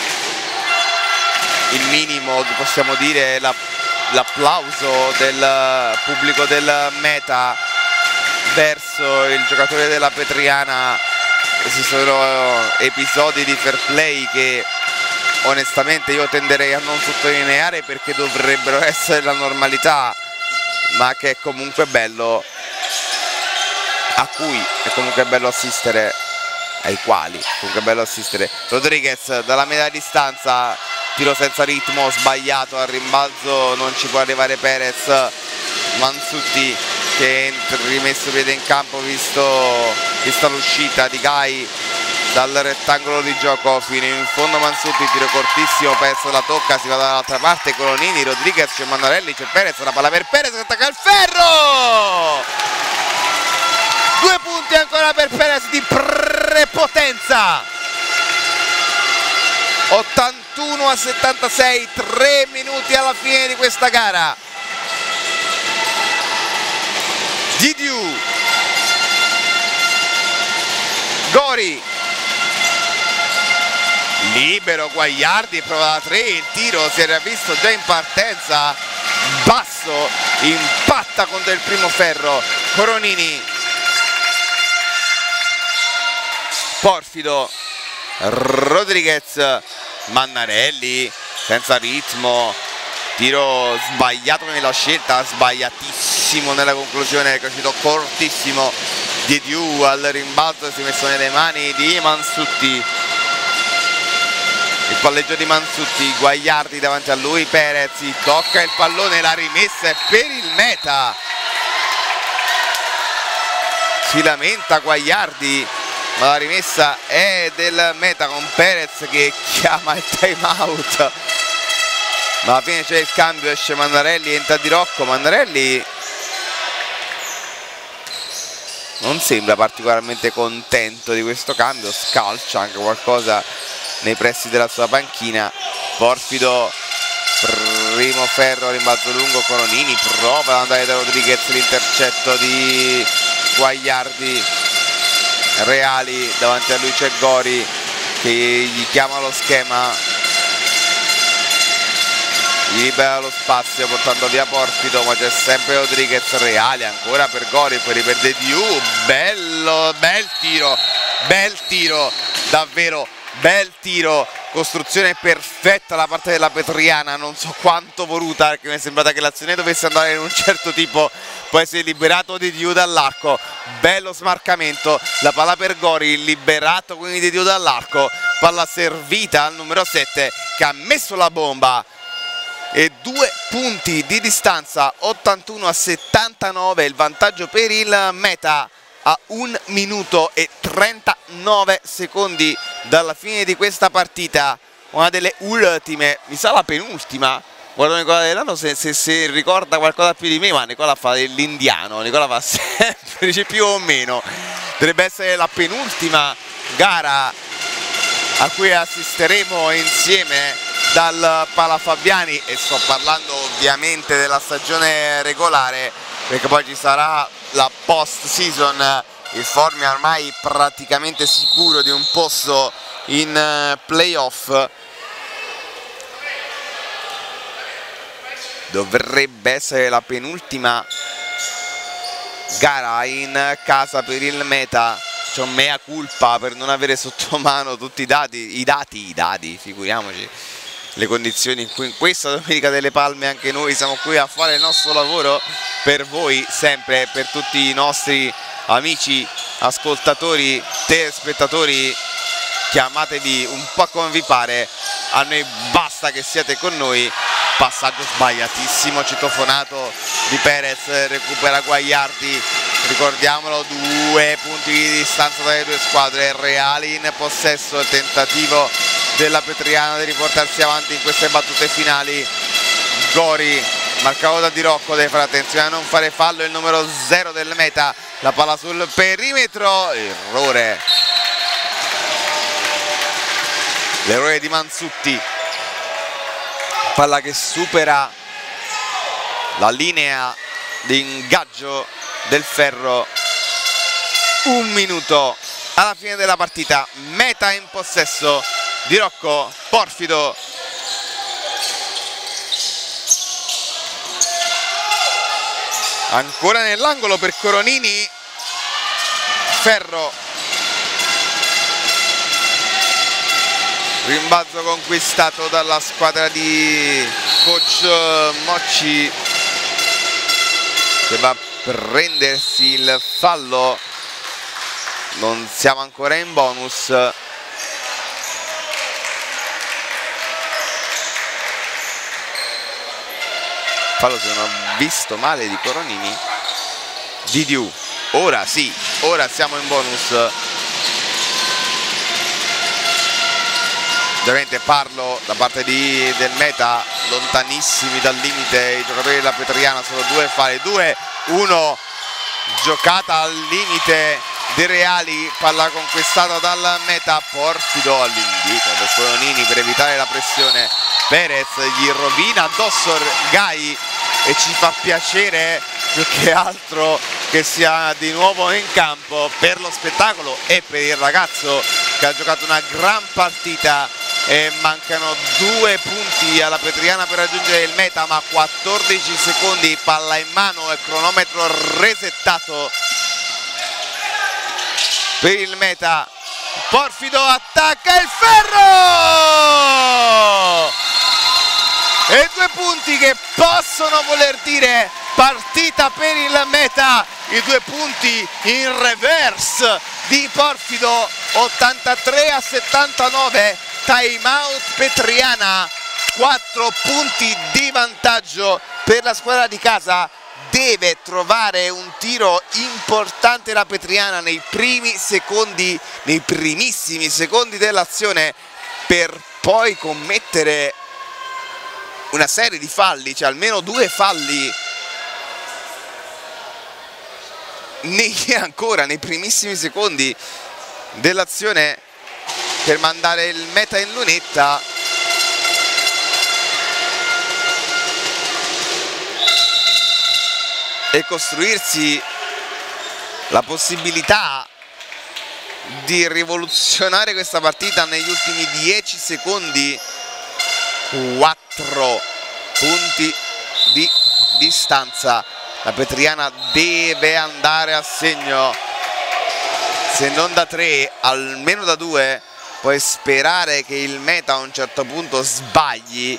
Il minimo che possiamo dire è l'applauso del pubblico del Meta verso il giocatore della Petriana. Ci sono episodi di fair play che onestamente io tenderei a non sottolineare perché dovrebbero essere la normalità, ma che è comunque bello, a cui è comunque bello assistere, ai quali è comunque bello assistere. Rodriguez dalla media distanza, tiro senza ritmo, sbagliato, al rimbalzo non ci può arrivare Perez. Manzutti che è rimesso piede in campo visto, vista l'uscita di Gai dal rettangolo di gioco fino in fondo. Manzutti, tiro cortissimo, Perez la tocca, si va dall'altra parte, Colonini, Rodriguez, c'è Mannarelli, c'è Perez, la palla per Perez, attacca il ferro! Due punti ancora per Perez di prepotenza. ottantuno a settantasei, tre minuti alla fine di questa gara. Didiu, Gori, libero, Guagliardi prova da tre, il tiro si era visto già in partenza, basso, impatta contro il primo ferro. Coronini, Porfido, Rodriguez, Mannarelli senza ritmo, tiro sbagliato nella scelta, sbagliatissimo nella conclusione, è uscito cortissimo. Didiu al rimbalzo, si è messo nelle mani di Manzutti, il palleggio di Manzutti, Guagliardi davanti a lui, Perez tocca il pallone, la rimessa è per il Meta, si lamenta Guagliardi ma la rimessa è del Meta con Perez che chiama il time out, ma alla fine c'è il cambio, esce Mannarelli, entra Di Rocco. Mannarelli non sembra particolarmente contento di questo cambio, scalcia anche qualcosa nei pressi della sua panchina. Porfido, primo ferro, rimbalzo lungo, Coronini prova ad andare da Rodriguez, l'intercetto di Guagliardi. Reali, davanti a lui c'è Gori che gli chiama lo schema, libera lo spazio portando via Porfido, ma c'è sempre Rodriguez. Reali ancora per Gori, poi riperde Diu. Bello, bel tiro, bel tiro, davvero bel tiro, costruzione perfetta da parte della Petriana, non so quanto voluta, perché mi è sembrata che l'azione dovesse andare in un certo tipo, poi si è liberato di Diu dall'arco, bello smarcamento, la palla per Gori, liberato quindi di Diu dall'arco, palla servita al numero sette che ha messo la bomba e due punti di distanza, ottantuno a settantanove, il vantaggio per il Meta a un minuto e trentanove secondi dalla fine di questa partita, una delle ultime, mi sa la penultima. Guardo Nicola Delano se, se, se ricorda qualcosa più di me, ma Nicola fa l'indiano, Nicola fa sempre, dice più o meno, dovrebbe essere la penultima gara a cui assisteremo insieme dal Palafabiani, e sto parlando ovviamente della stagione regolare, perché poi ci sarà la post season. Il Formia ormai praticamente sicuro di un posto in playoff, dovrebbe essere la penultima gara in casa per il Meta. C'ho mea culpa per non avere sotto mano tutti i dati, i dati, i dati, figuriamoci le condizioni in cui in questa Domenica delle Palme anche noi siamo qui a fare il nostro lavoro per voi, sempre per tutti i nostri amici ascoltatori, telespettatori, chiamatevi un po' come vi pare, a noi basta che siate con noi. Passaggio sbagliatissimo, citofonato di Perez, recupera Guagliardi, ricordiamolo, due punti di distanza dalle due squadre. Reali in possesso, il tentativo della Petriana di riportarsi avanti in queste battute finali. Gori, marcato da Di Rocco, deve fare attenzione a non fare fallo il numero zero del Meta, la palla sul perimetro, errore, l'errore di Manzutti, palla che supera la linea di ingaggio del ferro. Un minuto alla fine della partita, Meta in possesso, Di Rocco, Porfido, ancora nell'angolo per Coronini, ferro, rimbalzo conquistato dalla squadra di coach Mocci, che va a prendersi il fallo. Non siamo ancora in bonus. Fallo, se non ho visto male, di Coronini, di Diu. Ora sì, ora siamo in bonus. Ovviamente parlo da parte di, del Meta, lontanissimi dal limite i giocatori della Petriana, sono due falli, due, uno, giocata al limite dei Reali, palla conquistata dal Meta, Porfido all'indietro per Coronini per evitare la pressione, Perez gli rovina addosso Gai e ci fa piacere più che altro che sia di nuovo in campo per lo spettacolo e per il ragazzo che ha giocato una gran partita. E mancano due punti alla Petriana per raggiungere il Meta, ma quattordici secondi, palla in mano e cronometro resettato per il Meta. Porfido attacca il ferro e due punti che possono voler dire partita per il Meta, i due punti in reverse di Porfido, ottantatré a settantanove. Time out Petriana, quattro punti di vantaggio per la squadra di casa. Deve trovare un tiro importante la Petriana nei primi secondi, nei primissimi secondi dell'azione, per poi commettere una serie di falli, cioè almeno due falli nei, ancora nei primissimi secondi dell'azione, per mandare il Meta in lunetta. E costruirsi la possibilità di rivoluzionare questa partita negli ultimi dieci secondi. Quattro punti di distanza. La Petriana deve andare a segno, se non da tre almeno da due. Puoi sperare che il meta a un certo punto sbagli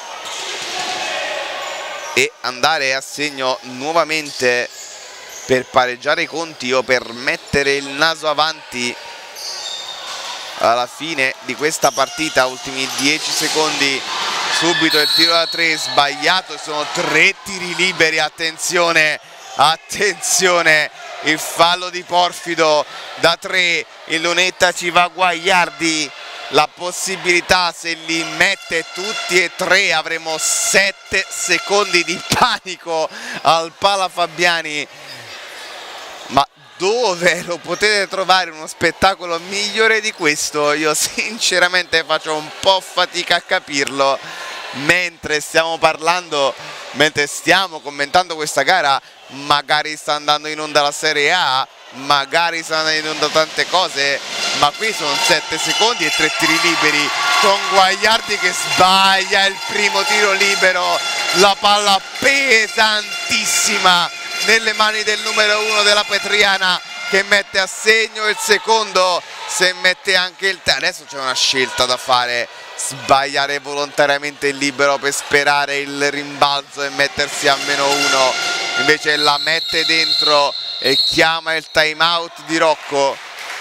e andare a segno nuovamente per pareggiare i conti o per mettere il naso avanti alla fine di questa partita. Ultimi dieci secondi, subito il tiro da tre sbagliato, sono tre tiri liberi. Attenzione, attenzione, il fallo di Porfido da tre, il Lunetta ci va Guagliardi, la possibilità, se li mette tutti e tre avremo sette secondi di panico al Pala Fabiani. Ma dove lo potete trovare uno spettacolo migliore di questo? Io sinceramente faccio un po' fatica a capirlo. Mentre stiamo parlando, mentre stiamo commentando questa gara, magari sta andando in onda la Serie A, magari sta andando in onda tante cose, ma qui sono sette secondi e tre tiri liberi, con Guagliardi che sbaglia il primo tiro libero, la palla pesantissima nelle mani del numero uno della Petriana, che mette a segno il secondo, se mette anche il terzo. Adesso c'è una scelta da fare: sbagliare volontariamente il libero per sperare il rimbalzo e mettersi a meno uno, invece la mette dentro e chiama il time out di Rocco.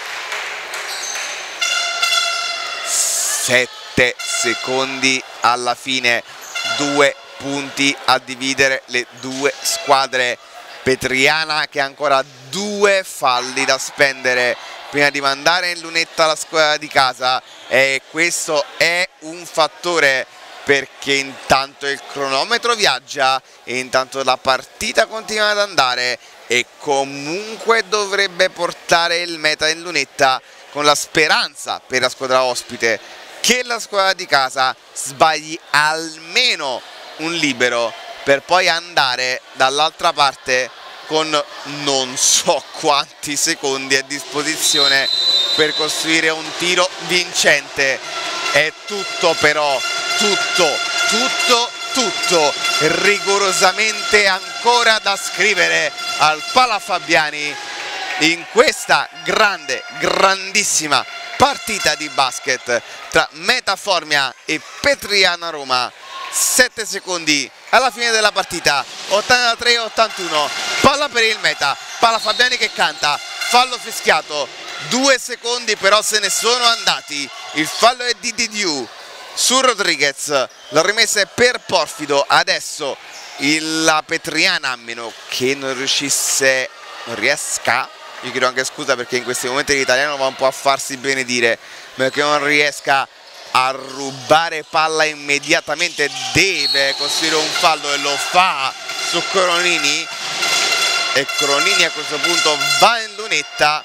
Sette secondi alla fine, due punti a dividere le due squadre. Petriana che ha ancora due falli da spendere prima di mandare in lunetta la squadra di casa, e questo è un fattore, perché intanto il cronometro viaggia e intanto la partita continua ad andare, e comunque dovrebbe portare il meta in lunetta, con la speranza per la squadra ospite che la squadra di casa sbagli almeno un libero, per poi andare dall'altra parte con non so quanti secondi a disposizione per costruire un tiro vincente. È tutto però, tutto, tutto, tutto rigorosamente ancora da scrivere al Pala Fabiani in questa grande, grandissima partita di basket tra Meta Formia e Petriana Roma. sette secondi alla fine della partita, ottantatré ottantuno, palla per il Meta, Pala Fabiani che canta, fallo fischiato, due secondi però se ne sono andati. Il fallo è di Didiu su Rodriguez, la rimessa è per Porfido. Adesso il, la Petriana, a meno che non riuscisse, non riesca, io chiedo anche scusa perché in questi momenti l'italiano va un po' a farsi benedire, perché non riesca a rubare palla immediatamente, deve costruire un fallo e lo fa su Coronini, e Coronini a questo punto va in lunetta.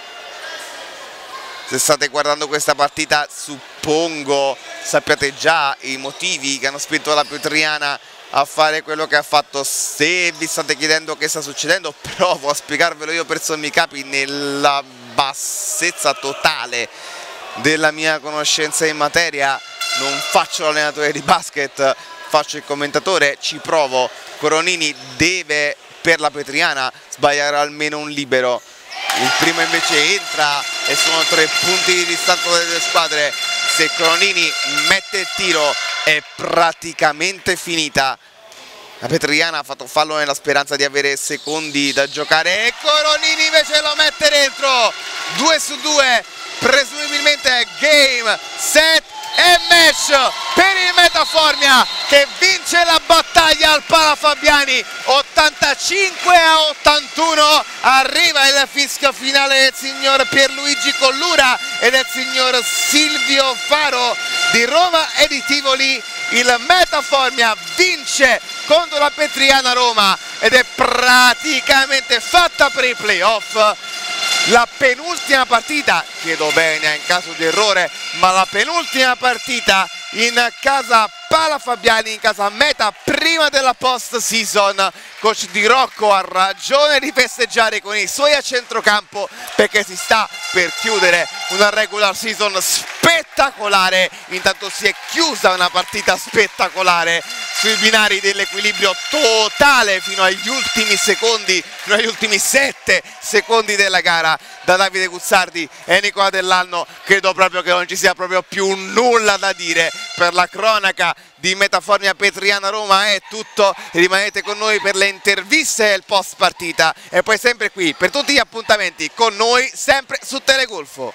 Se state guardando questa partita suppongo sappiate già i motivi che hanno spinto la Petriana a fare quello che ha fatto. Se vi state chiedendo che sta succedendo, provo a spiegarvelo io per sommi capi nella bassezza totale della mia conoscenza in materia. Non faccio l'allenatore di basket, faccio il commentatore, ci provo. Coronini deve, per la Petriana, sbagliare almeno un libero. Il primo invece entra e sono tre punti di distanza dalle due squadre. Se Coronini mette il tiro è praticamente finita. La Petriana ha fatto fallo nella speranza di avere secondi da giocare e Coronini invece lo mette dentro. Due su due, presumibilmente game, set e match per il Meta Formia, che vince la battaglia al Pala Fabiani ottantacinque a ottantuno. Arriva il fischio finale del signor Pierluigi Collura e del signor Silvio Faro di Roma e di Tivoli. Il Meta Formia vince contro la Petriana Roma ed è praticamente fatta per i playoff. La penultima partita, chiedo bene in caso di errore, ma la penultima partita in casa Pala Fabiani, in casa Meta, prima della post season. Coach Di Rocco ha ragione di festeggiare con i suoi a centrocampo, perché si sta per chiudere una regular season spettacolare. Intanto si è chiusa una partita spettacolare sui binari dell'equilibrio totale fino agli ultimi secondi, fino agli ultimi sette secondi della gara da Davide Guzzardi e Nicola Dell'Anno. Credo proprio che non ci sia proprio più nulla da dire. Per la cronaca di Metaformia Petriana Roma è tutto, rimanete con noi per le interviste e il post partita e poi sempre qui per tutti gli appuntamenti con noi sempre su Telegolfo.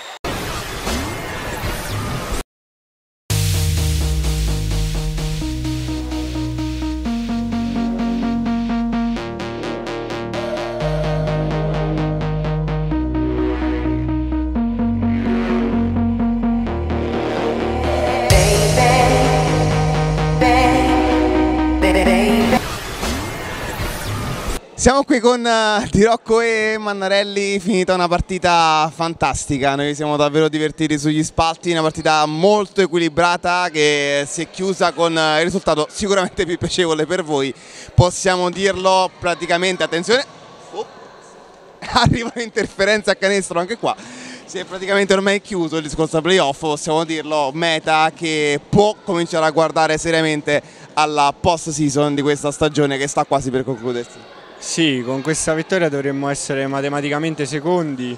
Siamo qui con uh, Di Rocco e Mannarelli, finita una partita fantastica, noi siamo davvero divertiti sugli spalti, una partita molto equilibrata che si è chiusa con uh, il risultato sicuramente più piacevole per voi, possiamo dirlo praticamente, attenzione, oh, arriva un'interferenza a canestro anche qua, si è praticamente ormai chiuso il discorso playoff, possiamo dirlo, meta che può cominciare a guardare seriamente alla post season di questa stagione che sta quasi per concludersi. Sì, con questa vittoria dovremmo essere matematicamente secondi,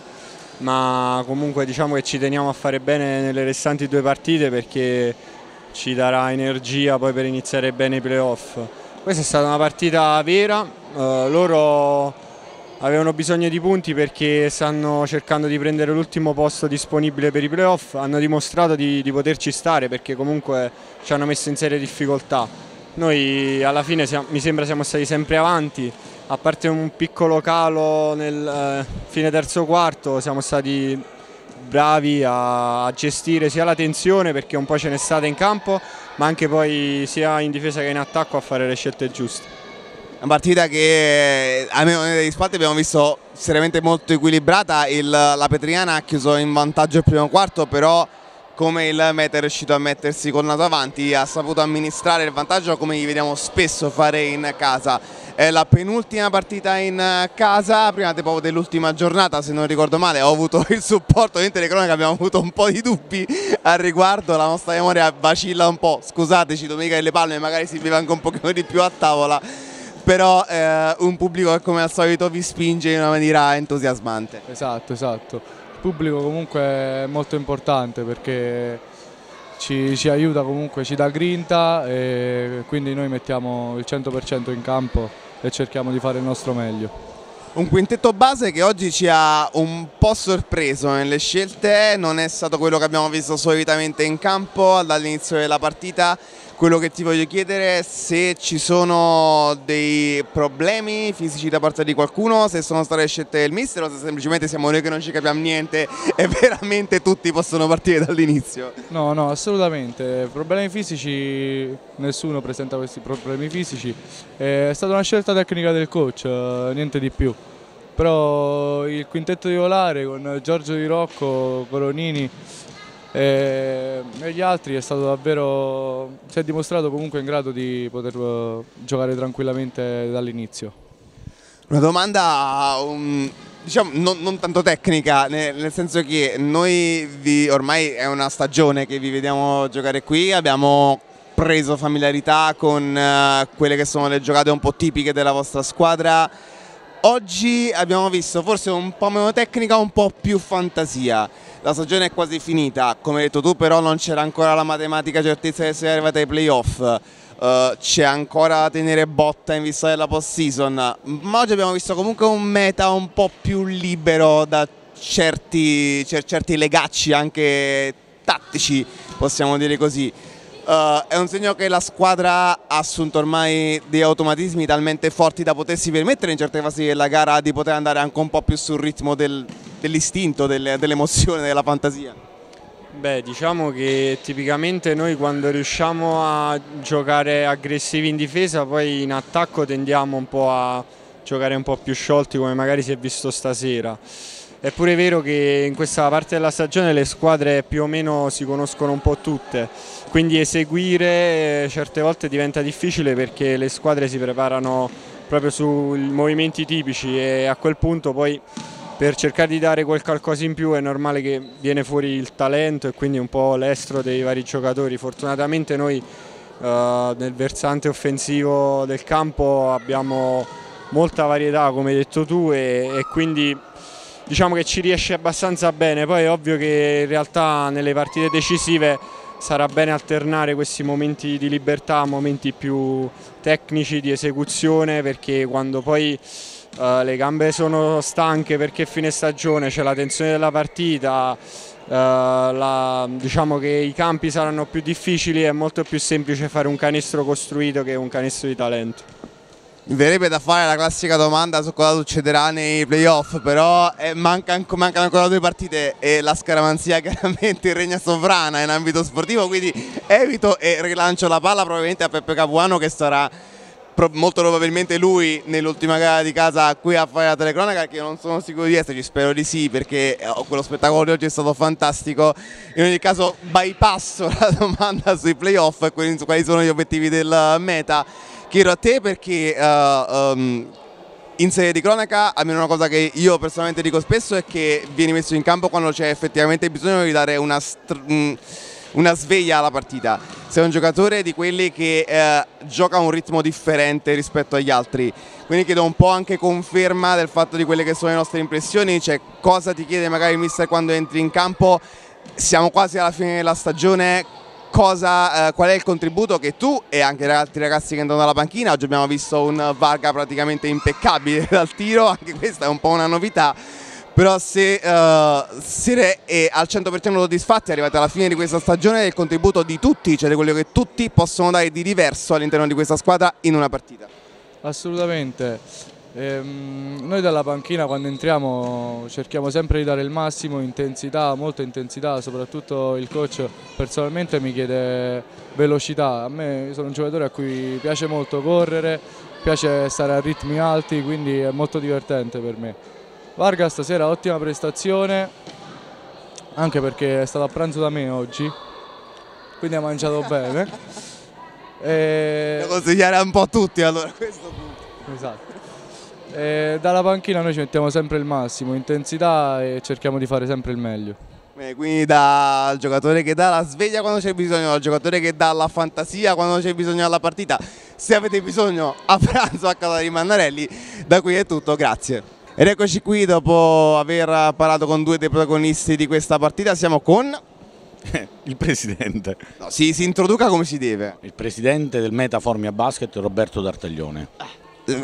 ma comunque diciamo che ci teniamo a fare bene nelle restanti due partite perché ci darà energia poi per iniziare bene i playoff. Questa è stata una partita vera, eh, loro avevano bisogno di punti perché stanno cercando di prendere l'ultimo posto disponibile per i playoff, hanno dimostrato di, di poterci stare perché comunque ci hanno messo in serie difficoltà. Noi alla fine siamo, mi sembra siamo stati sempre avanti, a parte un piccolo calo nel eh, fine terzo quarto siamo stati bravi a, a gestire sia la tensione perché un po' ce n'è stata in campo, ma anche poi sia in difesa che in attacco a fare le scelte giuste. Una partita che a me degli spalti abbiamo visto seriamente molto equilibrata, il, la Petriana ha chiuso in vantaggio il primo quarto, però come il Meta è riuscito a mettersi col naso avanti, ha saputo amministrare il vantaggio come gli vediamo spesso fare in casa. È la penultima partita in casa, prima proprio dell'ultima giornata se non ricordo male, ho avuto il supporto di telecronaca, abbiamo avuto un po' di dubbi al riguardo, la nostra memoria vacilla un po', scusateci, domenica delle Palme magari si beve anche un pochino di più a tavola, però eh, un pubblico che come al solito vi spinge in una maniera entusiasmante. Esatto, esatto. Il pubblico comunque è molto importante perché ci, ci aiuta comunque, ci dà grinta e quindi noi mettiamo il cento per cento in campo e cerchiamo di fare il nostro meglio. Un quintetto base che oggi ci ha un po' sorpreso nelle scelte, non è stato quello che abbiamo visto solitamente in campo dall'inizio della partita. Quello che ti voglio chiedere è se ci sono dei problemi fisici da parte di qualcuno, se sono state scelte del mister o se semplicemente siamo noi che non ci capiamo niente e veramente tutti possono partire dall'inizio. No, no, assolutamente. Problemi fisici, nessuno presenta questi problemi fisici. È stata una scelta tecnica del coach, niente di più. Però il quintetto titolare con Giorgio Di Rocco, Coronini e gli altri è stato davvero, si è dimostrato comunque in grado di poter uh, giocare tranquillamente dall'inizio. Una domanda um, diciamo non, non tanto tecnica, nel, nel senso che noi vi, ormai è una stagione che vi vediamo giocare qui, abbiamo preso familiarità con uh, quelle che sono le giocate un po' tipiche della vostra squadra. Oggi abbiamo visto forse un po' meno tecnica, un po' più fantasia. La stagione è quasi finita, come hai detto tu, però non c'era ancora la matematica certezza di essere arrivata ai playoff. Uh, c'è ancora da tenere botta in vista della post season, ma oggi abbiamo visto comunque un meta un po' più libero da certi, cer certi legacci anche tattici, possiamo dire così. Uh, è un segno che la squadra ha assunto ormai dei automatismi talmente forti da potersi permettere in certe fasi della gara di poter andare anche un po' più sul ritmo del, dell'istinto, del, dell'emozione, della fantasia. Beh, diciamo che tipicamente noi quando riusciamo a giocare aggressivi in difesa poi in attacco tendiamo un po' a giocare un po' più sciolti come magari si è visto stasera. È pure vero che in questa parte della stagione le squadre più o meno si conoscono un po' tutte, quindi eseguire certe volte diventa difficile perché le squadre si preparano proprio sui movimenti tipici e a quel punto poi per cercare di dare quel qualcosa in più è normale che viene fuori il talento e quindi un po' l'estro dei vari giocatori. Fortunatamente noi Uh, nel versante offensivo del campo abbiamo molta varietà, come hai detto tu, e, e quindi diciamo che ci riesce abbastanza bene. Poi è ovvio che in realtà nelle partite decisive sarà bene alternare questi momenti di libertà, momenti più tecnici di esecuzione, perché quando poi uh, le gambe sono stanche perché è fine stagione, c'è la tensione della partita, uh, la, diciamo che i campi saranno più difficili, è molto più semplice fare un canestro costruito che un canestro di talento. Mi verrebbe da fare la classica domanda su cosa succederà nei playoff, però eh, manca, mancano ancora due partite e la scaramanzia chiaramente regna sovrana in ambito sportivo, quindi evito e rilancio la palla probabilmente a Peppe Capuano, che sarà pro molto probabilmente lui nell'ultima gara di casa qui a fare la telecronaca, che io non sono sicuro di esserci, spero di sì, perché quello spettacolo di oggi è stato fantastico. In ogni caso bypasso la domanda sui playoff e quindi su quali sono gli obiettivi del Meta. Chiedo a te perché uh, um, in serie di cronaca, almeno una cosa che io personalmente dico spesso, è che vieni messo in campo quando c'è effettivamente bisogno di dare una, una sveglia alla partita. Sei un giocatore di quelli che uh, gioca a un ritmo differente rispetto agli altri, quindi chiedo un po' anche conferma del fatto di quelle che sono le nostre impressioni, cioè cosa ti chiede magari il mister quando entri in campo. Siamo quasi alla fine della stagione. Cosa, eh, qual è il contributo che tu e anche gli altri ragazzi che entrano dalla panchina? Oggi abbiamo visto un Varga praticamente impeccabile dal tiro, anche questa è un po' una novità, però se uh, siete al cento per cento soddisfatti, arrivate alla fine di questa stagione, del contributo di tutti, cioè di quello che tutti possono dare di diverso all'interno di questa squadra in una partita. Assolutamente. Ehm, noi dalla panchina quando entriamo cerchiamo sempre di dare il massimo, intensità, molta intensità, soprattutto il coach personalmente mi chiede velocità. A me sono un giocatore a cui piace molto correre, piace stare a ritmi alti, quindi è molto divertente per me. Varga stasera ottima prestazione, anche perché è stato a pranzo da me oggi, quindi ha mangiato bene. E... Devo consigliare un po' a tutti allora a questo punto. Esatto. E dalla panchina noi ci mettiamo sempre il massimo, intensità, e cerchiamo di fare sempre il meglio. Beh, quindi dal giocatore che dà la sveglia quando c'è bisogno, dal giocatore che dà la fantasia quando c'è bisogno alla partita. Se avete bisogno a pranzo a casa di Mannarelli, da qui è tutto, grazie. Ed eccoci qui dopo aver parlato con due dei protagonisti di questa partita, siamo con... Il presidente. No, si, si introduca come si deve. Il presidente del Meta Formia Basket, Roberto D'Artaglione.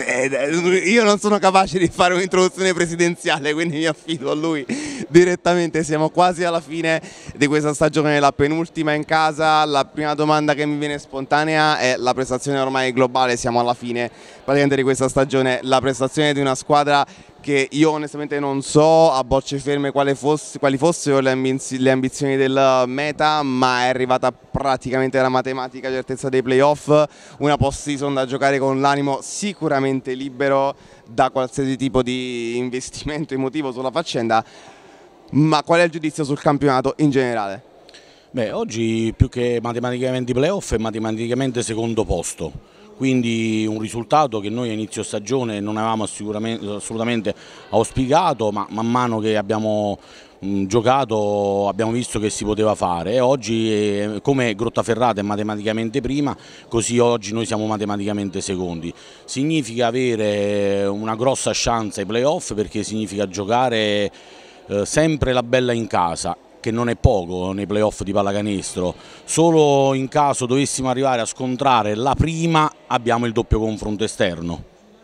Io non sono capace di fare un'introduzione presidenziale, quindi mi affido a lui direttamente. Siamo quasi alla fine di questa stagione, la penultima in casa. La prima domanda che mi viene spontanea è la prestazione ormai globale. Siamo alla fine praticamente di questa stagione, la prestazione di una squadra che io onestamente non so a bocce ferme quali, fosse, quali fossero le, ambizi, le ambizioni del Meta, ma è arrivata praticamente la matematica certezza dei playoff, una post-season da giocare con l'animo sicuramente libero da qualsiasi tipo di investimento emotivo sulla faccenda. Ma qual è il giudizio sul campionato in generale? Beh, oggi più che matematicamente playoff è matematicamente secondo posto. Quindi un risultato che noi a inizio stagione non avevamo assolutamente auspicato, ma man mano che abbiamo mh, giocato abbiamo visto che si poteva fare, e oggi eh, come Grottaferrata è matematicamente prima, così oggi noi siamo matematicamente secondi. Significa avere una grossa chance ai playoff, perché significa giocare eh, sempre la bella in casa, che non è poco nei playoff di pallacanestro. Solo in caso dovessimo arrivare a scontrare la prima abbiamo il doppio confronto esterno.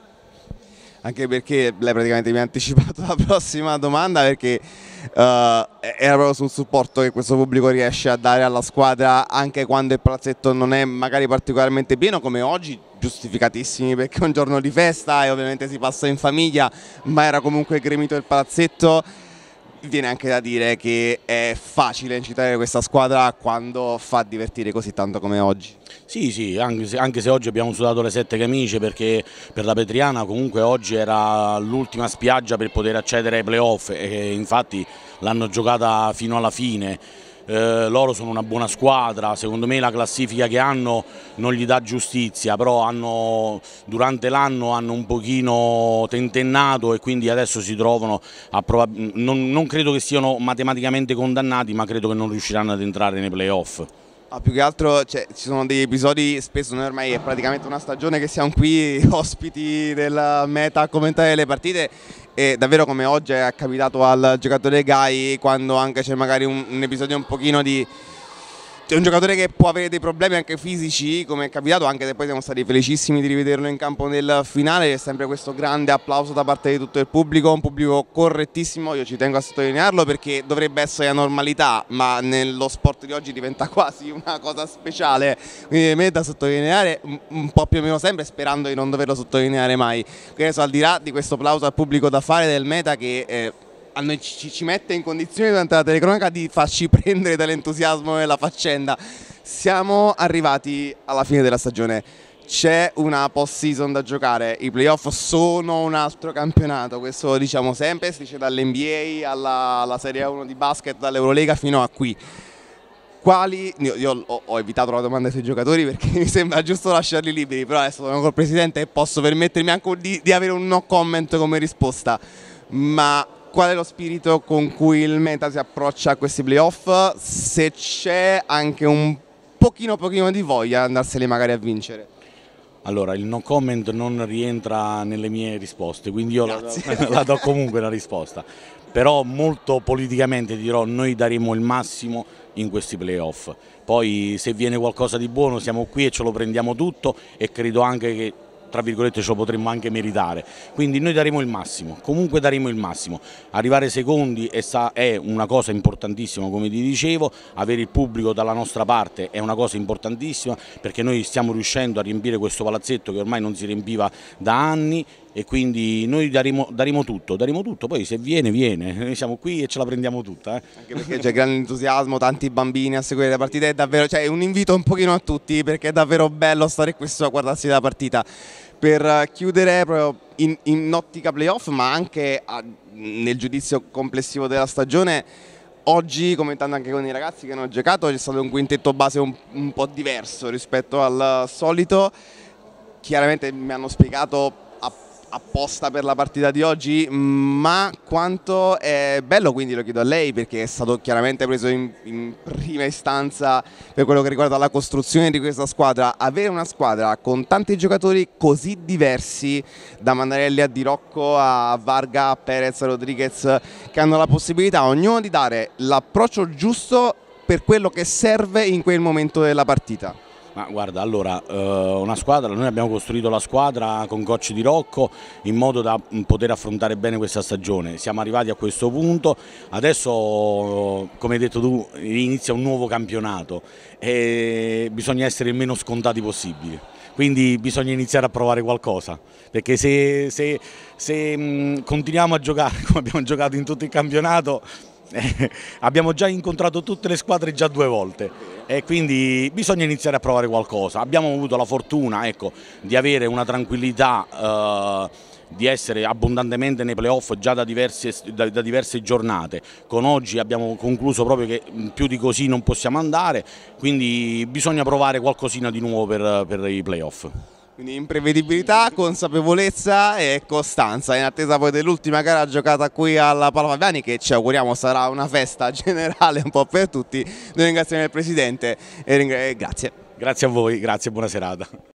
Anche perché lei praticamente mi ha anticipato la prossima domanda, perché uh, era proprio sul supporto che questo pubblico riesce a dare alla squadra anche quando il palazzetto non è magari particolarmente pieno, come oggi, giustificatissimi perché è un giorno di festa e ovviamente si passa in famiglia, ma era comunque gremito il palazzetto. Viene anche da dire che è facile incitare questa squadra quando fa divertire così tanto come oggi. Sì, sì, anche se, anche se oggi abbiamo sudato le sette camicie, perché per la Petriana comunque oggi era l'ultima spiaggia per poter accedere ai playoff, e infatti l'hanno giocata fino alla fine. Eh, loro sono una buona squadra, secondo me la classifica che hanno non gli dà giustizia, però hanno, durante l'anno hanno un pochino tentennato e quindi adesso si trovano a non, non credo che siano matematicamente condannati, ma credo che non riusciranno ad entrare nei playoff. Ah, più che altro cioè, ci sono degli episodi, spesso noi ormai è praticamente una stagione che siamo qui ospiti del Meta a commentare le partite, e davvero come oggi è capitato al giocatore Gai, quando anche c'è magari un, un episodio un pochino di... C'è un giocatore che può avere dei problemi anche fisici, come è capitato, anche se poi siamo stati felicissimi di rivederlo in campo nel finale. C'è sempre questo grande applauso da parte di tutto il pubblico, un pubblico correttissimo, io ci tengo a sottolinearlo perché dovrebbe essere la normalità, ma nello sport di oggi diventa quasi una cosa speciale, quindi a me è da sottolineare un po' più o meno sempre, sperando di non doverlo sottolineare mai. Quindi adesso, al di là di questo applauso al pubblico da fare del Meta, che eh, a noi ci, ci mette in condizioni durante la telecronaca di farci prendere dall'entusiasmo della faccenda. Siamo arrivati alla fine della stagione, c'è una post season da giocare, i playoff sono un altro campionato, questo lo diciamo sempre, si dice dall'N B A alla, alla Serie uno di basket, dall'Eurolega fino a qui. Quali, io, io ho, ho evitato la domanda sui giocatori perché mi sembra giusto lasciarli liberi, però adesso sono col presidente e posso permettermi anche di, di avere un no comment come risposta, ma qual è lo spirito con cui il Meta si approccia a questi playoff, se c'è anche un pochino pochino di voglia di andarseli magari a vincere? Allora, il no comment non rientra nelle mie risposte, quindi io la, la do comunque una risposta, però molto politicamente dirò: noi daremo il massimo in questi playoff, poi se viene qualcosa di buono siamo qui e ce lo prendiamo tutto, e credo anche che tra virgolette ce lo potremmo anche meritare, quindi noi daremo il massimo, comunque daremo il massimo. Arrivare secondi è una cosa importantissima, come ti dicevo, avere il pubblico dalla nostra parte è una cosa importantissima, perché noi stiamo riuscendo a riempire questo palazzetto che ormai non si riempiva da anni, e quindi noi daremo, daremo tutto, daremo tutto, poi se viene viene, noi siamo qui e ce la prendiamo tutta. Eh. Anche perché c'è grande entusiasmo, tanti bambini a seguire le partite, è davvero, cioè, un invito un pochino a tutti, perché è davvero bello stare qui a guardarsi la partita. Per chiudere proprio in, in ottica playoff, ma anche a, nel giudizio complessivo della stagione, oggi, commentando anche con i ragazzi che hanno giocato, c'è stato un quintetto base un, un po' diverso rispetto al solito. Chiaramente mi hanno spiegato apposta per la partita di oggi, ma quanto è bello, quindi lo chiedo a lei perché è stato chiaramente preso in, in prima istanza per quello che riguarda la costruzione di questa squadra, avere una squadra con tanti giocatori così diversi, da Mandarelli a Di Rocco a Varga, a Perez, a Rodriguez, che hanno la possibilità ognuno di dare l'approccio giusto per quello che serve in quel momento della partita. Ma guarda, allora, eh, una squadra, noi abbiamo costruito la squadra con coach Di Rocco in modo da poter affrontare bene questa stagione. Siamo arrivati a questo punto, adesso, come hai detto tu, inizia un nuovo campionato e bisogna essere il meno scontati possibile. Quindi bisogna iniziare a provare qualcosa, perché se, se, se mh, continuiamo a giocare come abbiamo giocato in tutto il campionato, Eh, abbiamo già incontrato tutte le squadre già due volte e quindi bisogna iniziare a provare qualcosa. Abbiamo avuto la fortuna, ecco, di avere una tranquillità, eh, di essere abbondantemente nei playoff già da diverse, da, da diverse giornate. Con oggi abbiamo concluso proprio che più di così non possiamo andare, quindi bisogna provare qualcosina di nuovo per, per i playoff. Quindi imprevedibilità, consapevolezza e costanza, in attesa poi dell'ultima gara giocata qui alla Pala Fabiani, che ci auguriamo sarà una festa generale un po' per tutti. Noi ringraziamo il Presidente e grazie. Grazie a voi, grazie e buona serata.